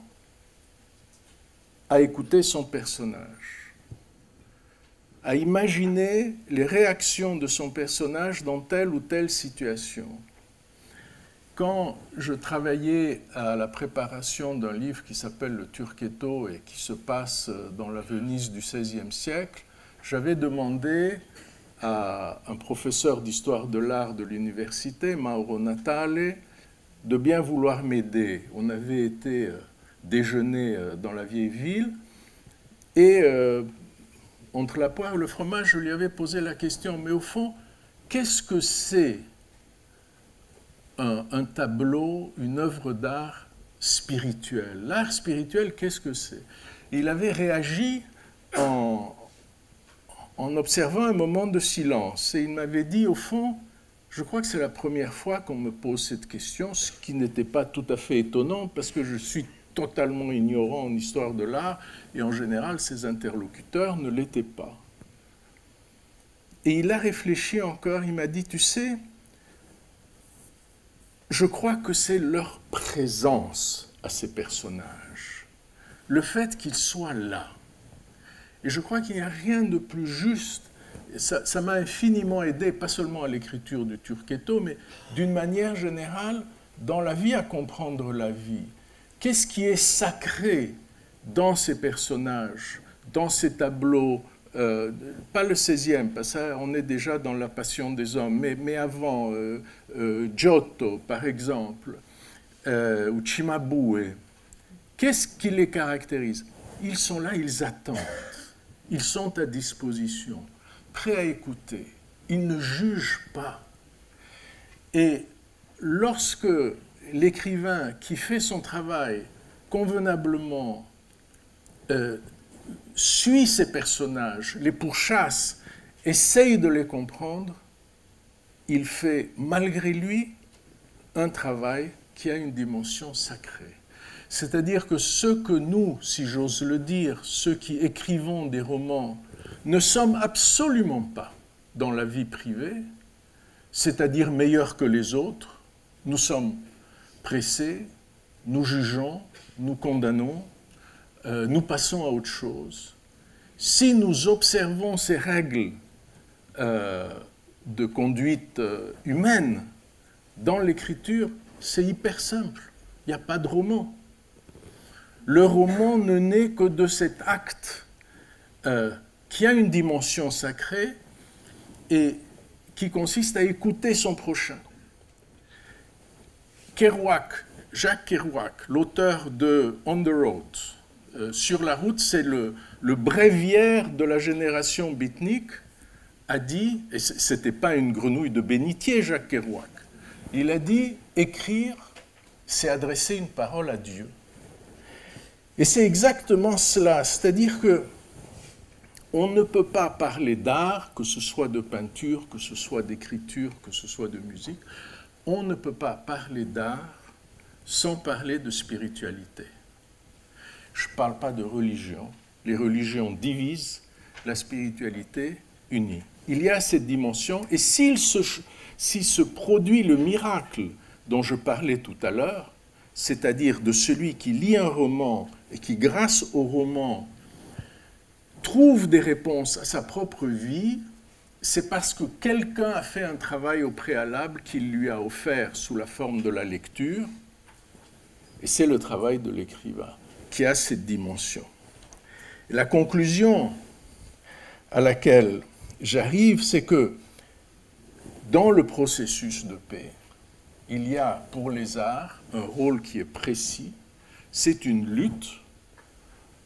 [SPEAKER 1] à écouter son personnage, à imaginer les réactions de son personnage dans telle ou telle situation. Quand je travaillais à la préparation d'un livre qui s'appelle Le Turquetto et qui se passe dans la Venise du seizième siècle, j'avais demandé à un professeur d'histoire de l'art de l'université, Mauro Natale, de bien vouloir m'aider. On avait été déjeuner dans la vieille ville et euh, entre la poire et le fromage, je lui avais posé la question, mais au fond, qu'est-ce que c'est Un, un tableau, une œuvre d'art spirituelle? L'art spirituel, qu'est-ce que c'est? Il avait réagi en, en observant un moment de silence. Et il m'avait dit, au fond, je crois que c'est la première fois qu'on me pose cette question, ce qui n'était pas tout à fait étonnant, parce que je suis totalement ignorant en histoire de l'art, et en général, ses interlocuteurs ne l'étaient pas. Et il a réfléchi encore, il m'a dit, tu sais, je crois que c'est leur présence à ces personnages, le fait qu'ils soient là. Et je crois qu'il n'y a rien de plus juste, ça, ça m'a infiniment aidé, pas seulement à l'écriture du Turquetto, mais d'une manière générale, dans la vie, à comprendre la vie. Qu'est-ce qui est sacré dans ces personnages, dans ces tableaux? Euh, pas le seizième, parce qu'on est déjà dans la passion des hommes, mais, mais avant, euh, euh, Giotto, par exemple, euh, ou Cimabue. Qu'est-ce qui les caractérise? Ils sont là, ils attendent, ils sont à disposition, prêts à écouter, ils ne jugent pas. Et lorsque l'écrivain qui fait son travail convenablement euh, suit ces personnages, les pourchasse, essaye de les comprendre, il fait malgré lui un travail qui a une dimension sacrée. C'est-à-dire que ce que nous, si j'ose le dire, ceux qui écrivons des romans, ne sommes absolument pas dans la vie privée, c'est-à-dire meilleurs que les autres, nous sommes pressés, nous jugeons, nous condamnons, Euh, nous passons à autre chose. Si nous observons ces règles euh, de conduite euh, humaine dans l'écriture, c'est hyper simple. Il n'y a pas de roman. Le roman ne naît que de cet acte euh, qui a une dimension sacrée et qui consiste à écouter son prochain. Kerouac, Jacques Kerouac, l'auteur de On the Road, Euh, sur la route, c'est le, le bréviaire de la génération beatnik, a dit, et ce n'était pas une grenouille de bénitier, Jacques Kerouac, il a dit, écrire, c'est adresser une parole à Dieu. Et c'est exactement cela, c'est-à-dire que on ne peut pas parler d'art, que ce soit de peinture, que ce soit d'écriture, que ce soit de musique, on ne peut pas parler d'art sans parler de spiritualité. Je ne parle pas de religion. Les religions divisent, la spiritualité unit. Il y a cette dimension, et s'il se, s'il se produit le miracle dont je parlais tout à l'heure, c'est-à-dire de celui qui lit un roman et qui, grâce au roman, trouve des réponses à sa propre vie, c'est parce que quelqu'un a fait un travail au préalable qu'il lui a offert sous la forme de la lecture, et c'est le travail de l'écrivain qui a cette dimension. Et la conclusion à laquelle j'arrive, c'est que dans le processus de paix, il y a pour les arts un rôle qui est précis, c'est une lutte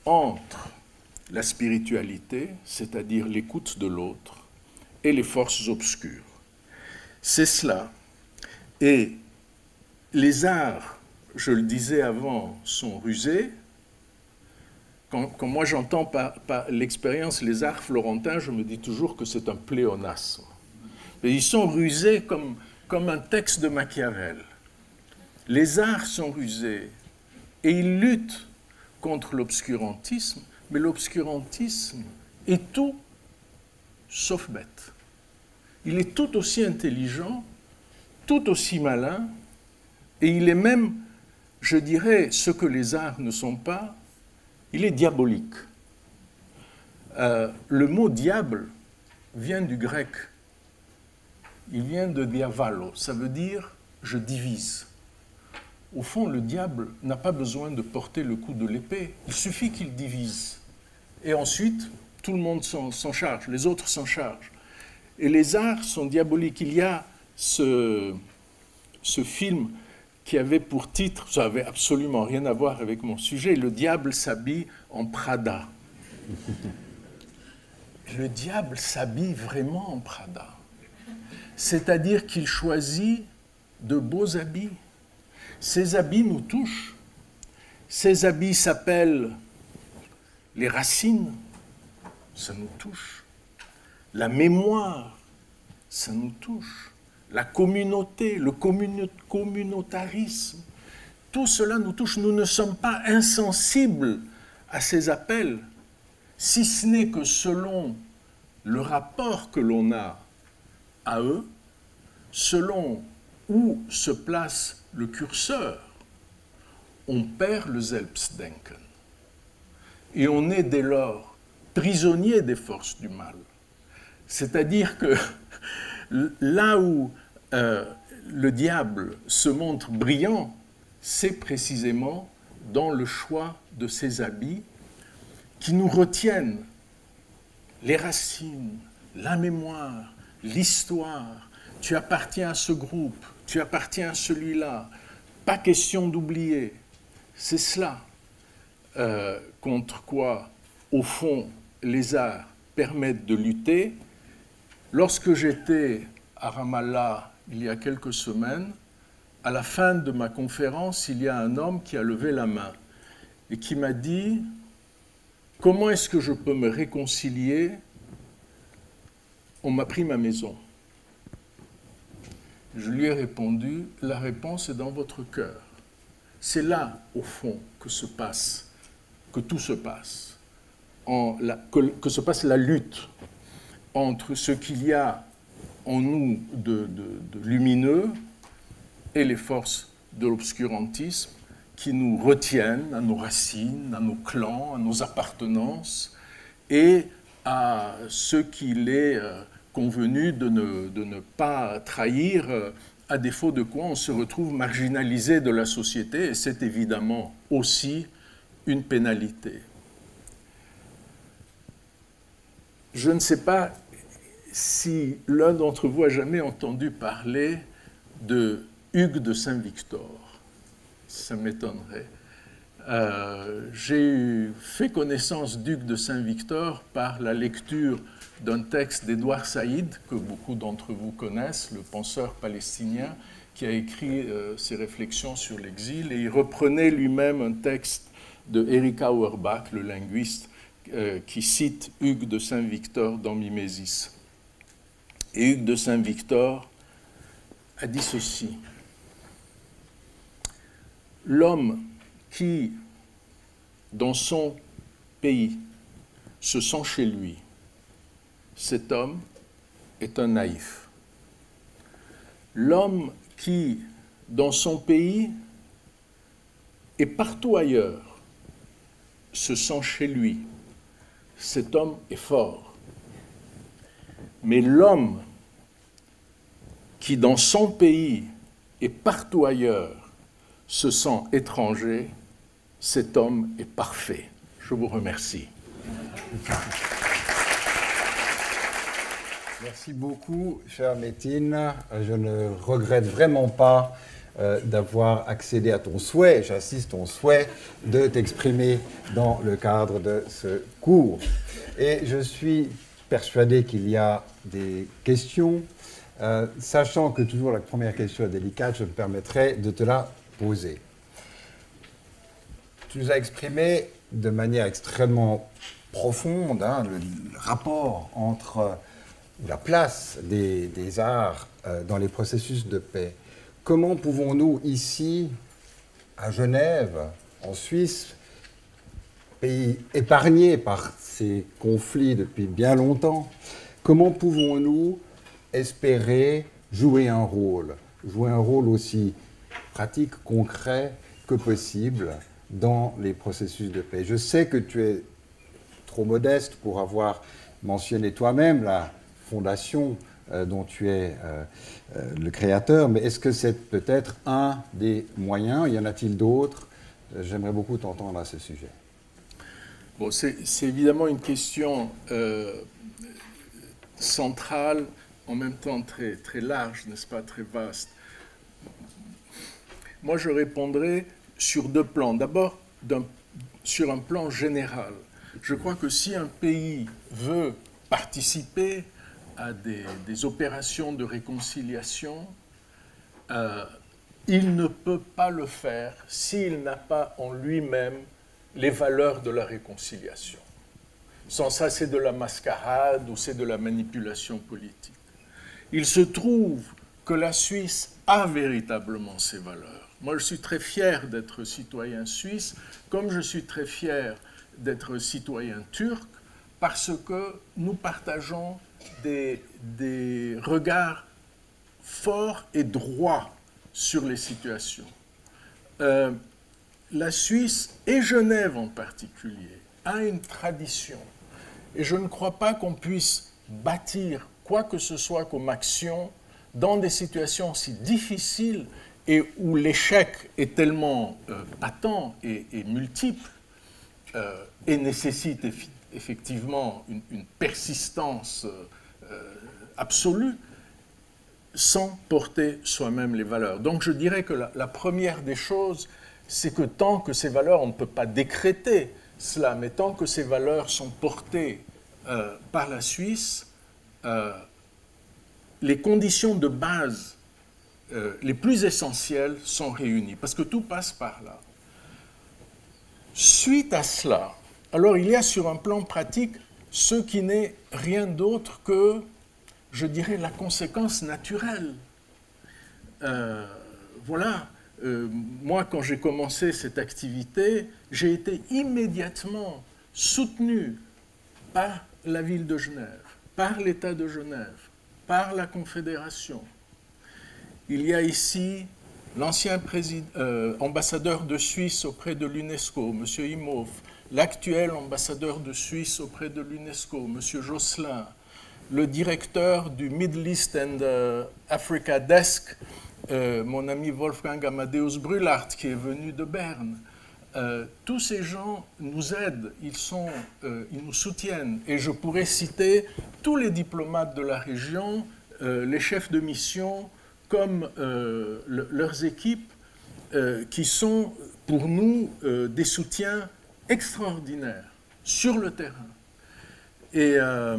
[SPEAKER 1] entre la spiritualité, c'est-à-dire l'écoute de l'autre, et les forces obscures. C'est cela. Et les arts, je le disais avant, sont rusés. Quand, quand moi j'entends par, par l'expérience les arts florentins, je me dis toujours que c'est un pléonasme. Et ils sont rusés comme, comme un texte de Machiavel. Les arts sont rusés et ils luttent contre l'obscurantisme, mais l'obscurantisme est tout sauf bête. Il est tout aussi intelligent, tout aussi malin, et il est même, je dirais, ce que les arts ne sont pas, il est diabolique. Euh, le mot diable vient du grec. Il vient de diavalo, ça veut dire « je divise ». Au fond, le diable n'a pas besoin de porter le coup de l'épée, il suffit qu'il divise. Et ensuite, tout le monde s'en charge, les autres s'en chargent. Et les arts sont diaboliques. Il y a ce, ce film qui avait pour titre, ça n'avait absolument rien à voir avec mon sujet, « Le diable s'habille en Prada ». Le diable s'habille vraiment en Prada. C'est-à-dire qu'il choisit de beaux habits. Ces habits nous touchent. Ces habits s'appellent les racines, ça nous touche. La mémoire, ça nous touche. La communauté, le commun- communautarisme, tout cela nous touche. Nous ne sommes pas insensibles à ces appels, si ce n'est que selon le rapport que l'on a à eux, selon où se place le curseur, on perd le Selbstdenken. Et on est dès lors prisonnier des forces du mal. C'est-à-dire que là où euh, le diable se montre brillant, c'est précisément dans le choix de ses habits qui nous retiennent les racines, la mémoire, l'histoire. Tu appartiens à ce groupe, tu appartiens à celui-là. Pas question d'oublier. C'est cela euh, contre quoi, au fond, les arts permettent de lutter. Lorsque j'étais à Ramallah il y a quelques semaines, à la fin de ma conférence, il y a un homme qui a levé la main et qui m'a dit « Comment est-ce que je peux me réconcilier? On m'a pris ma maison. » Je lui ai répondu « La réponse est dans votre cœur. C'est là, au fond, que se passe, que tout se passe, en la, que, que se passe la lutte entre ce qu'il y a en nous de, de, de lumineux et les forces de l'obscurantisme qui nous retiennent à nos racines, à nos clans, à nos appartenances et à ce qu'il est convenu de ne, de ne pas trahir, à défaut de quoi on se retrouve marginalisé de la société et c'est évidemment aussi une pénalité. Je ne sais pas si l'un d'entre vous a jamais entendu parler de Hugues de Saint-Victor. Ça m'étonnerait. Euh, j'ai fait connaissance d'Hugues de Saint-Victor par la lecture d'un texte d'Édouard Saïd, que beaucoup d'entre vous connaissent, le penseur palestinien, qui a écrit euh, ses réflexions sur l'exil, et il reprenait lui-même un texte de Erich Auerbach, le linguiste, euh, qui cite Hugues de Saint-Victor dans Mimésis. Et Hugues de Saint-Victor a dit ceci. L'homme qui, dans son pays, se sent chez lui, cet homme est un naïf. L'homme qui, dans son pays et partout ailleurs, se sent chez lui, cet homme est fort. Mais l'homme qui, dans son pays et partout ailleurs, se sent étranger, cet homme est parfait. Je vous remercie.
[SPEAKER 2] Merci beaucoup, chère Métine. Je ne regrette vraiment pas euh, d'avoir accédé à ton souhait, j'insiste, ton souhait, de t'exprimer dans le cadre de ce cours. Et je suis persuadé qu'il y a des questions. Euh, sachant que toujours la première question est délicate, je me permettrai de te la poser. Tu nous as exprimé de manière extrêmement profonde hein, le, le rapport entre la place des, des arts euh, dans les processus de paix. Comment pouvons-nous ici, à Genève, en Suisse, pays épargné par ces conflits depuis bien longtemps, comment pouvons-nous espérer jouer un rôle, jouer un rôle aussi pratique, concret que possible dans les processus de paix? Je sais que tu es trop modeste pour avoir mentionné toi-même la fondation euh, dont tu es euh, euh, le créateur, mais est-ce que c'est peut-être un des moyens? Y en a-t-il d'autres? J'aimerais beaucoup t'entendre à ce sujet.
[SPEAKER 1] Bon, c'est évidemment une question euh, centrale, en même temps très, très large, n'est-ce pas, très vaste. Moi, je répondrai sur deux plans. D'abord, sur un plan général. Je crois que si un pays veut participer à des, des opérations de réconciliation, euh, il ne peut pas le faire s'il n'a pas en lui-même les valeurs de la réconciliation. Sans ça, c'est de la mascarade ou c'est de la manipulation politique. Il se trouve que la Suisse a véritablement ces valeurs. Moi, je suis très fier d'être citoyen suisse, comme je suis très fier d'être citoyen turc, parce que nous partageons des, des regards forts et droits sur les situations. Euh, la Suisse, et Genève en particulier, a une tradition. Et je ne crois pas qu'on puisse bâtir quoi que ce soit comme action dans des situations aussi difficiles et où l'échec est tellement euh, patent et, et multiple euh, et nécessite eff effectivement une, une persistance euh, absolue, sans porter soi-même les valeurs. Donc je dirais que la, la première des choses, c'est que tant que ces valeurs, on ne peut pas décréter cela, mais tant que ces valeurs sont portées euh, par la Suisse, euh, les conditions de base euh, les plus essentielles sont réunies, parce que tout passe par là. Suite à cela, alors il y a sur un plan pratique ce qui n'est rien d'autre que, je dirais, la conséquence naturelle. Euh, voilà, euh, moi quand j'ai commencé cette activité, j'ai été immédiatement soutenu par la ville de Genève, par l'État de Genève, par la Confédération. Il y a ici l'ancien euh, ambassadeur de Suisse auprès de l'UNESCO, M. Imhoff, l'actuel ambassadeur de Suisse auprès de l'UNESCO, M. Josselin, le directeur du Middle East and uh, Africa Desk, euh, mon ami Wolfgang Amadeus Brüllart, qui est venu de Berne. Euh, tous ces gens nous aident, ils, sont, euh, ils nous soutiennent. Et je pourrais citer tous les diplomates de la région, euh, les chefs de mission, comme euh, le, leurs équipes, euh, qui sont pour nous euh, des soutiens extraordinaires sur le terrain. Et euh,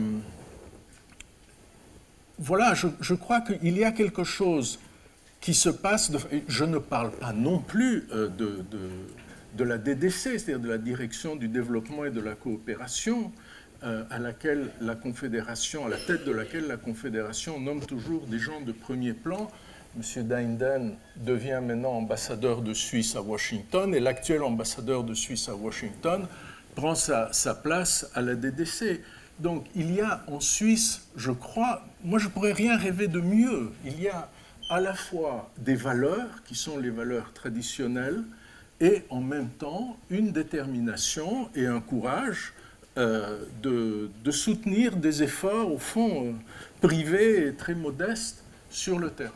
[SPEAKER 1] voilà, je, je crois qu'il y a quelque chose qui se passe. De, je ne parle pas non plus euh, de, de, de la D D C, c'est-à-dire de la Direction du développement et de la coopération, euh, à laquelle la Confédération, à la tête de laquelle la Confédération nomme toujours des gens de premier plan. M. Deinden devient maintenant ambassadeur de Suisse à Washington et l'actuel ambassadeur de Suisse à Washington prend sa, sa place à la D D C. Donc il y a en Suisse, je crois, moi je ne pourrais rien rêver de mieux. Il y a à la fois des valeurs qui sont les valeurs traditionnelles et en même temps une détermination et un courage euh, de, de soutenir des efforts au fond euh, privés et très modestes sur le terrain.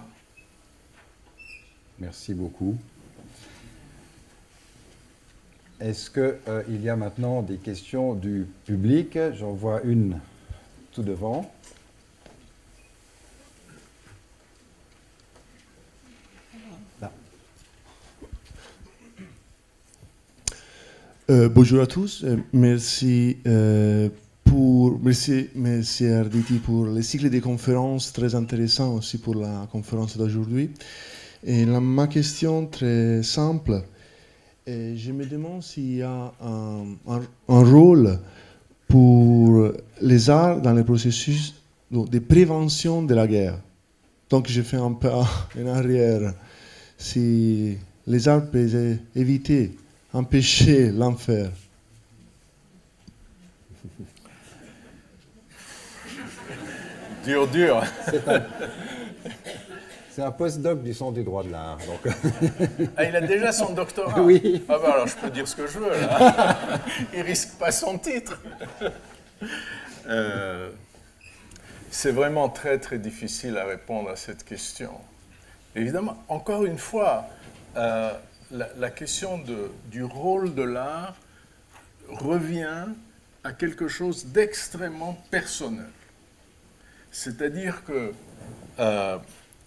[SPEAKER 2] Merci beaucoup. Est-ce qu'il euh, y a maintenant des questions du public? J'en vois une tout devant. Là.
[SPEAKER 3] Euh, bonjour à tous, euh, merci, euh, pour, merci, merci Arditi pour le cycle de conférences très intéressant aussi pour la conférence d'aujourd'hui. Et la, ma question très simple, et je me demande s'il y a un, un, un rôle pour les arts dans le processus de prévention de la guerre. Donc je fais un pas en arrière. Si les arts peuvent éviter, empêcher l'enfer.
[SPEAKER 1] Dur, dur.
[SPEAKER 2] C'est un, un post-doc du Centre du droit de l'art. Donc...
[SPEAKER 1] Ah, il a déjà son doctorat?
[SPEAKER 2] Oui.
[SPEAKER 1] Ah bah alors je peux dire ce que je veux, là. Il risque pas son titre. Euh, c'est vraiment très, très difficile à répondre à cette question. Évidemment, encore une fois, euh, la, la question de, du rôle de l'art revient à quelque chose d'extrêmement personnel. C'est-à-dire que euh,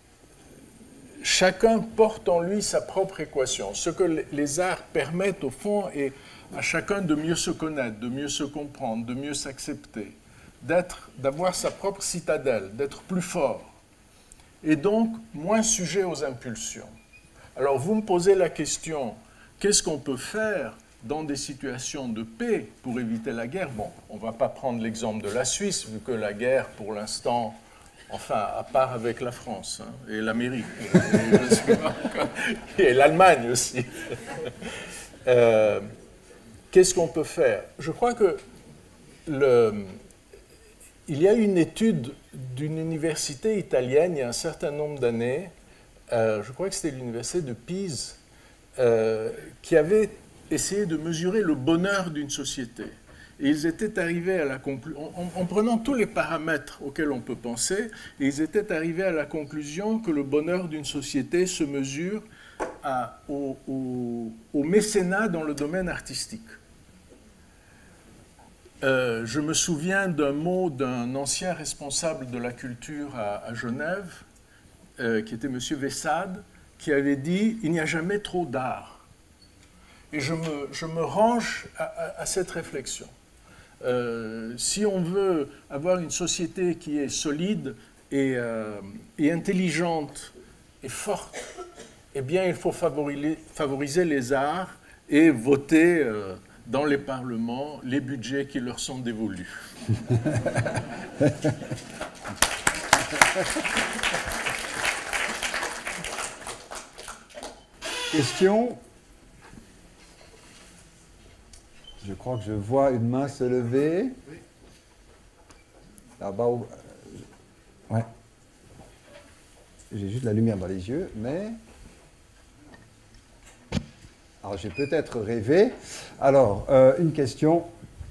[SPEAKER 1] chacun porte en lui sa propre équation. Ce que les arts permettent, au fond, est à chacun de mieux se connaître, de mieux se comprendre, de mieux s'accepter, d'être, d'avoir sa propre citadelle, d'être plus fort, et donc moins sujet aux impulsions. Alors vous me posez la question, qu'est-ce qu'on peut faire dans des situations de paix pour éviter la guerre? Bon, on ne va pas prendre l'exemple de la Suisse, vu que la guerre, pour l'instant, enfin, à part avec la France hein, et l'Amérique, et l'Allemagne aussi. euh, Qu'est-ce qu'on peut faire? Je crois que le, il y a une étude d'une université italienne il y a un certain nombre d'années, euh, je crois que c'était l'université de Pise, euh, qui avait essayé de mesurer le bonheur d'une société. Et ils étaient arrivés à la conclusion, en, en prenant tous les paramètres auxquels on peut penser, et ils étaient arrivés à la conclusion que le bonheur d'une société se mesure à, au, au, au mécénat dans le domaine artistique. Euh, je me souviens d'un mot d'un ancien responsable de la culture à, à Genève, euh, qui était M. Vessade, qui avait dit « Il n'y a jamais trop d'art ». Et je me, je me range à, à, à cette réflexion. Euh, si on veut avoir une société qui est solide et, euh, et intelligente et forte, eh bien, il faut favoriser, favoriser les arts et voter euh, dans les parlements les budgets qui leur sont dévolus.
[SPEAKER 2] Question. Je crois que je vois une main se lever. Oui. Là-bas. Où... Ouais. J'ai juste la lumière dans les yeux, mais. Alors, j'ai peut-être rêvé. Alors, euh, une question.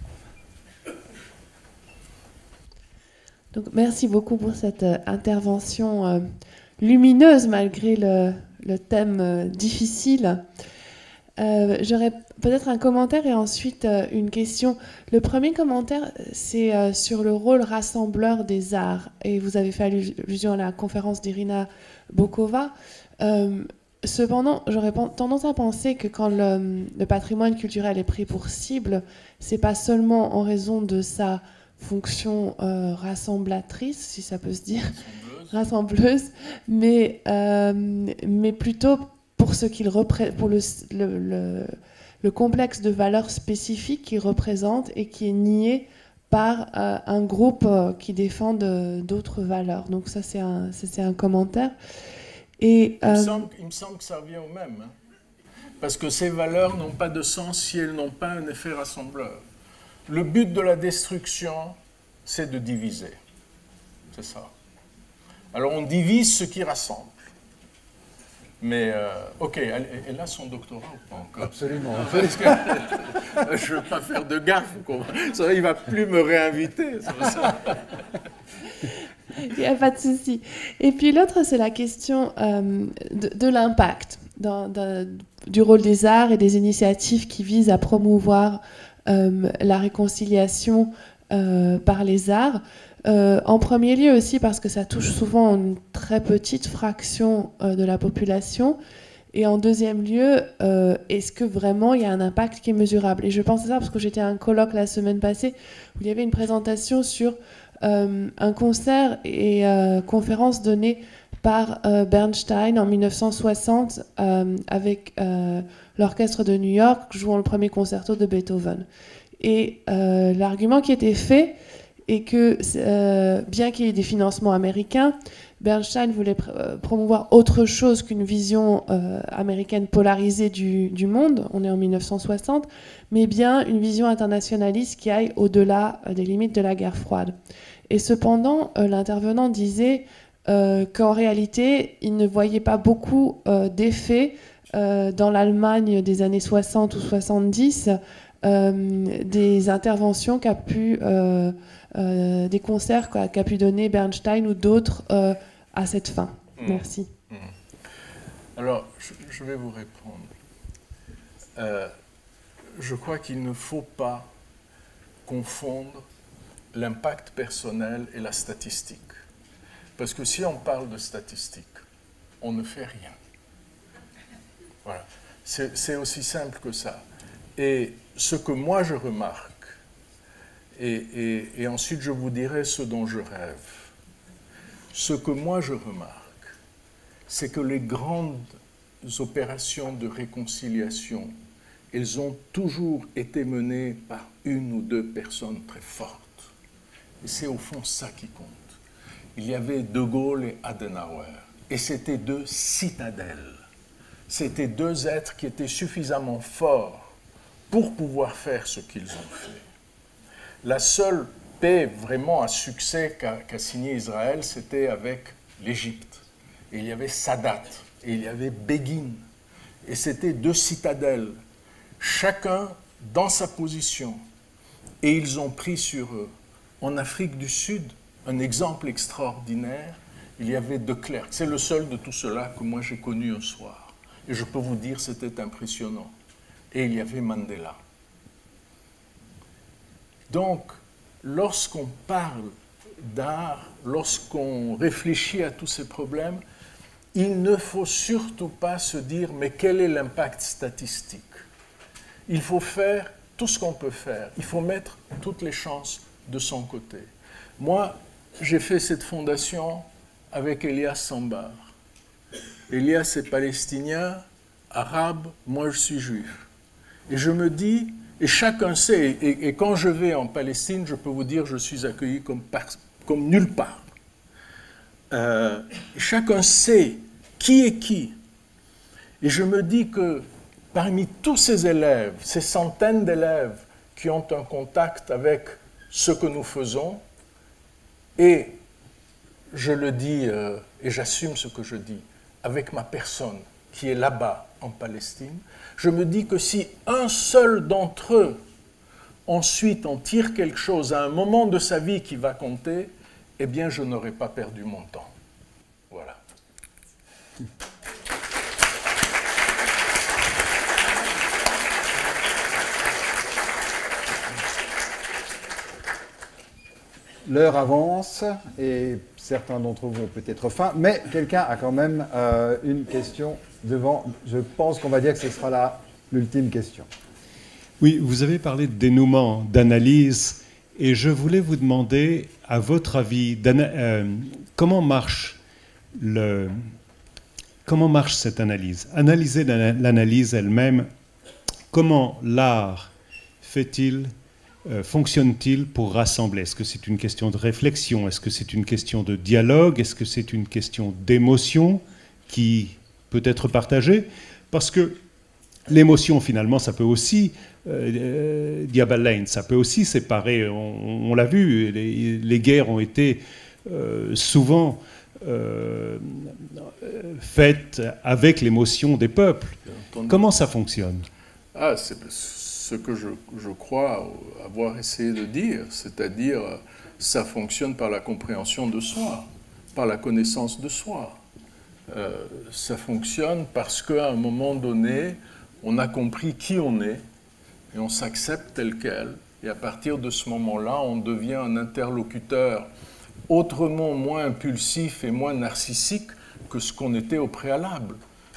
[SPEAKER 4] Donc, merci beaucoup pour cette euh, intervention euh, lumineuse malgré le, le thème euh, difficile. Euh, J'aurais peut-être un commentaire et ensuite euh, une question. Le premier commentaire, c'est euh, sur le rôle rassembleur des arts. Et vous avez fait allusion à la conférence d'Irina Bokova. Euh, cependant, j'aurais tendance à penser que quand le, le patrimoine culturel est pris pour cible, c'est pas seulement en raison de sa fonction euh, rassemblatrice, si ça peut se dire, rassembleuse, rassembleuse mais, euh, mais plutôt pour ce qu'il représente, pour le, le, le, le complexe de valeurs spécifiques qu'il représente et qui est nié par euh, un groupe euh, qui défend d'autres valeurs. Donc ça, c'est un, c'est un commentaire. Et,
[SPEAKER 1] il,
[SPEAKER 4] euh,
[SPEAKER 1] me semble, il me semble que ça revient au même. Hein. Parce que ces valeurs n'ont pas de sens si elles n'ont pas un effet rassembleur. Le but de la destruction, c'est de diviser. C'est ça. Alors on divise ce qui rassemble. Mais, euh, ok, elle, elle a son doctorat ou pas encore?
[SPEAKER 2] Absolument.
[SPEAKER 1] Que, je ne veux pas faire de gaffe. Ça, il ne va plus me réinviter. Ça.
[SPEAKER 4] Il n'y a pas de souci. Et puis l'autre, c'est la question euh, de, de l'impact du rôle des arts et des initiatives qui visent à promouvoir euh, la réconciliation euh, par les arts. Euh, en premier lieu aussi parce que ça touche souvent une très petite fraction euh, de la population, Et en deuxième lieu, euh, est-ce que vraiment il y a un impact qui est mesurable? Et je pense à ça parce que j'étais à un colloque la semaine passée où il y avait une présentation sur euh, un concert et euh, conférence donnée par euh, Bernstein en mille neuf cent soixante euh, avec euh, l'orchestre de New York jouant le premier concerto de Beethoven. Et euh, l'argument qui était fait est que euh, bien qu'il y ait des financements américains, Bernstein voulait pr promouvoir autre chose qu'une vision euh, américaine polarisée du, du monde, on est en mille neuf cent soixante, mais bien une vision internationaliste qui aille au-delà des limites de la guerre froide. Et cependant, euh, l'intervenant disait euh, qu'en réalité, il ne voyait pas beaucoup euh, d'effets euh, dans l'Allemagne des années soixante ou soixante-dix, euh, des interventions qu'a pu... Euh, Euh, des concerts qu'a qu'a pu donner Bernstein ou d'autres euh, à cette fin. Mmh. Merci.
[SPEAKER 1] Mmh. Alors, je, je vais vous répondre. Euh, je crois qu'il ne faut pas confondre l'impact personnel et la statistique. Parce que si on parle de statistique, on ne fait rien. Voilà. C'est aussi simple que ça. Et ce que moi je remarque, Et, et, et ensuite je vous dirai ce dont je rêve. Ce que moi je remarque, c'est que les grandes opérations de réconciliation, elles ont toujours été menées par une ou deux personnes très fortes. Et c'est au fond ça qui compte. Il y avait De Gaulle et Adenauer, et c'était deux citadelles. C'était deux êtres qui étaient suffisamment forts pour pouvoir faire ce qu'ils ont fait. La seule paix vraiment à succès qu'a qu'a signé Israël, c'était avec l'Égypte. Et il y avait Sadat, et il y avait Begin. Et c'était deux citadelles, chacun dans sa position. Et ils ont pris sur eux. En Afrique du Sud, un exemple extraordinaire, il y avait De Klerk. C'est le seul de tout cela que moi j'ai connu un soir. Et je peux vous dire, c'était impressionnant. Et il y avait Mandela. Donc, lorsqu'on parle d'art, lorsqu'on réfléchit à tous ces problèmes, il ne faut surtout pas se dire « mais quel est l'impact statistique ?» Il faut faire tout ce qu'on peut faire. Il faut mettre toutes les chances de son côté. Moi, j'ai fait cette fondation avec Elias Sambar. Elias est palestinien, arabe, moi je suis juif. Et je me dis... Et chacun sait, et, et quand je vais en Palestine, je peux vous dire, je suis accueilli comme, par, comme nulle part. Euh, chacun sait qui est qui. Et je me dis que parmi tous ces élèves, ces centaines d'élèves qui ont un contact avec ce que nous faisons, et je le dis, euh, et j'assume ce que je dis, avec ma personne qui est là-bas en Palestine, je me dis que si un seul d'entre eux, ensuite, en tire quelque chose à un moment de sa vie qui va compter, eh bien, je n'aurai pas perdu mon temps. Voilà.
[SPEAKER 2] L'heure avance et certains d'entre vous ont peut-être faim, mais quelqu'un a quand même euh, une question devant. Je pense qu'on va dire que ce sera là l'ultime question.
[SPEAKER 5] Oui, vous avez parlé de dénouement, d'analyse, et je voulais vous demander, à votre avis, euh, comment marche le, comment marche cette analyse? Analyser l'analyse elle-même, comment l'art fait-il, euh, fonctionne-t-il pour rassembler? Est-ce que c'est une question de réflexion? Est-ce que c'est une question de dialogue? Est-ce que c'est une question d'émotion qui peut être partagée? Parce que l'émotion, finalement, ça peut aussi, euh, Diabal Lane, ça peut aussi séparer, on, on l'a vu, les, les guerres ont été euh, souvent euh, faites avec l'émotion des peuples. Comment ça fonctionne?
[SPEAKER 1] Ah, c'est ce que je, je crois avoir essayé de dire, c'est-à-dire ça fonctionne par la compréhension de soi, par la connaissance de soi. Euh, ça fonctionne parce qu'à un moment donné, on a compris qui on est et on s'accepte tel quel. Et à partir de ce moment-là, on devient un interlocuteur autrement moins impulsif et moins narcissique que ce qu'on était au préalable.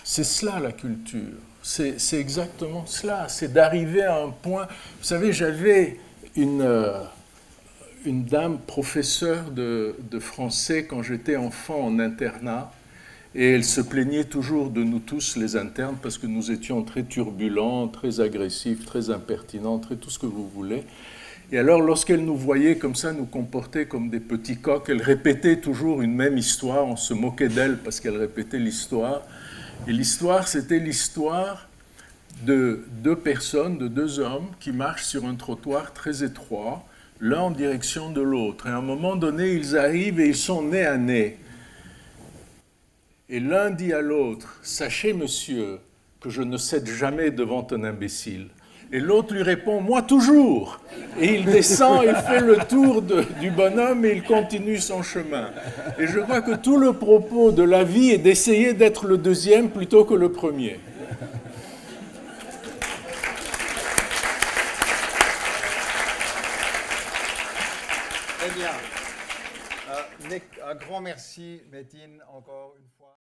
[SPEAKER 1] C'est cela la culture, c'est exactement cela, c'est d'arriver à un point... Vous savez, j'avais une, euh, une dame professeure de, de français quand j'étais enfant en internat, et elle se plaignait toujours de nous tous, les internes, parce que nous étions très turbulents, très agressifs, très impertinents, très tout ce que vous voulez. Et alors, lorsqu'elle nous voyait comme ça, nous comporter comme des petits coqs, elle répétait toujours une même histoire, on se moquait d'elle parce qu'elle répétait l'histoire. Et l'histoire, c'était l'histoire de deux personnes, de deux hommes qui marchent sur un trottoir très étroit, l'un en direction de l'autre. Et à un moment donné, ils arrivent et ils sont nez à nez. Et l'un dit à l'autre, « Sachez, monsieur, que je ne cède jamais devant un imbécile. » Et l'autre lui répond, « Moi toujours !» Et il descend, il fait le tour de, du bonhomme et il continue son chemin. Et je crois que tout le propos de la vie est d'essayer d'être le deuxième plutôt que le premier.
[SPEAKER 2] Très bien. Euh, Nick, un grand merci, Métine, encore une fois.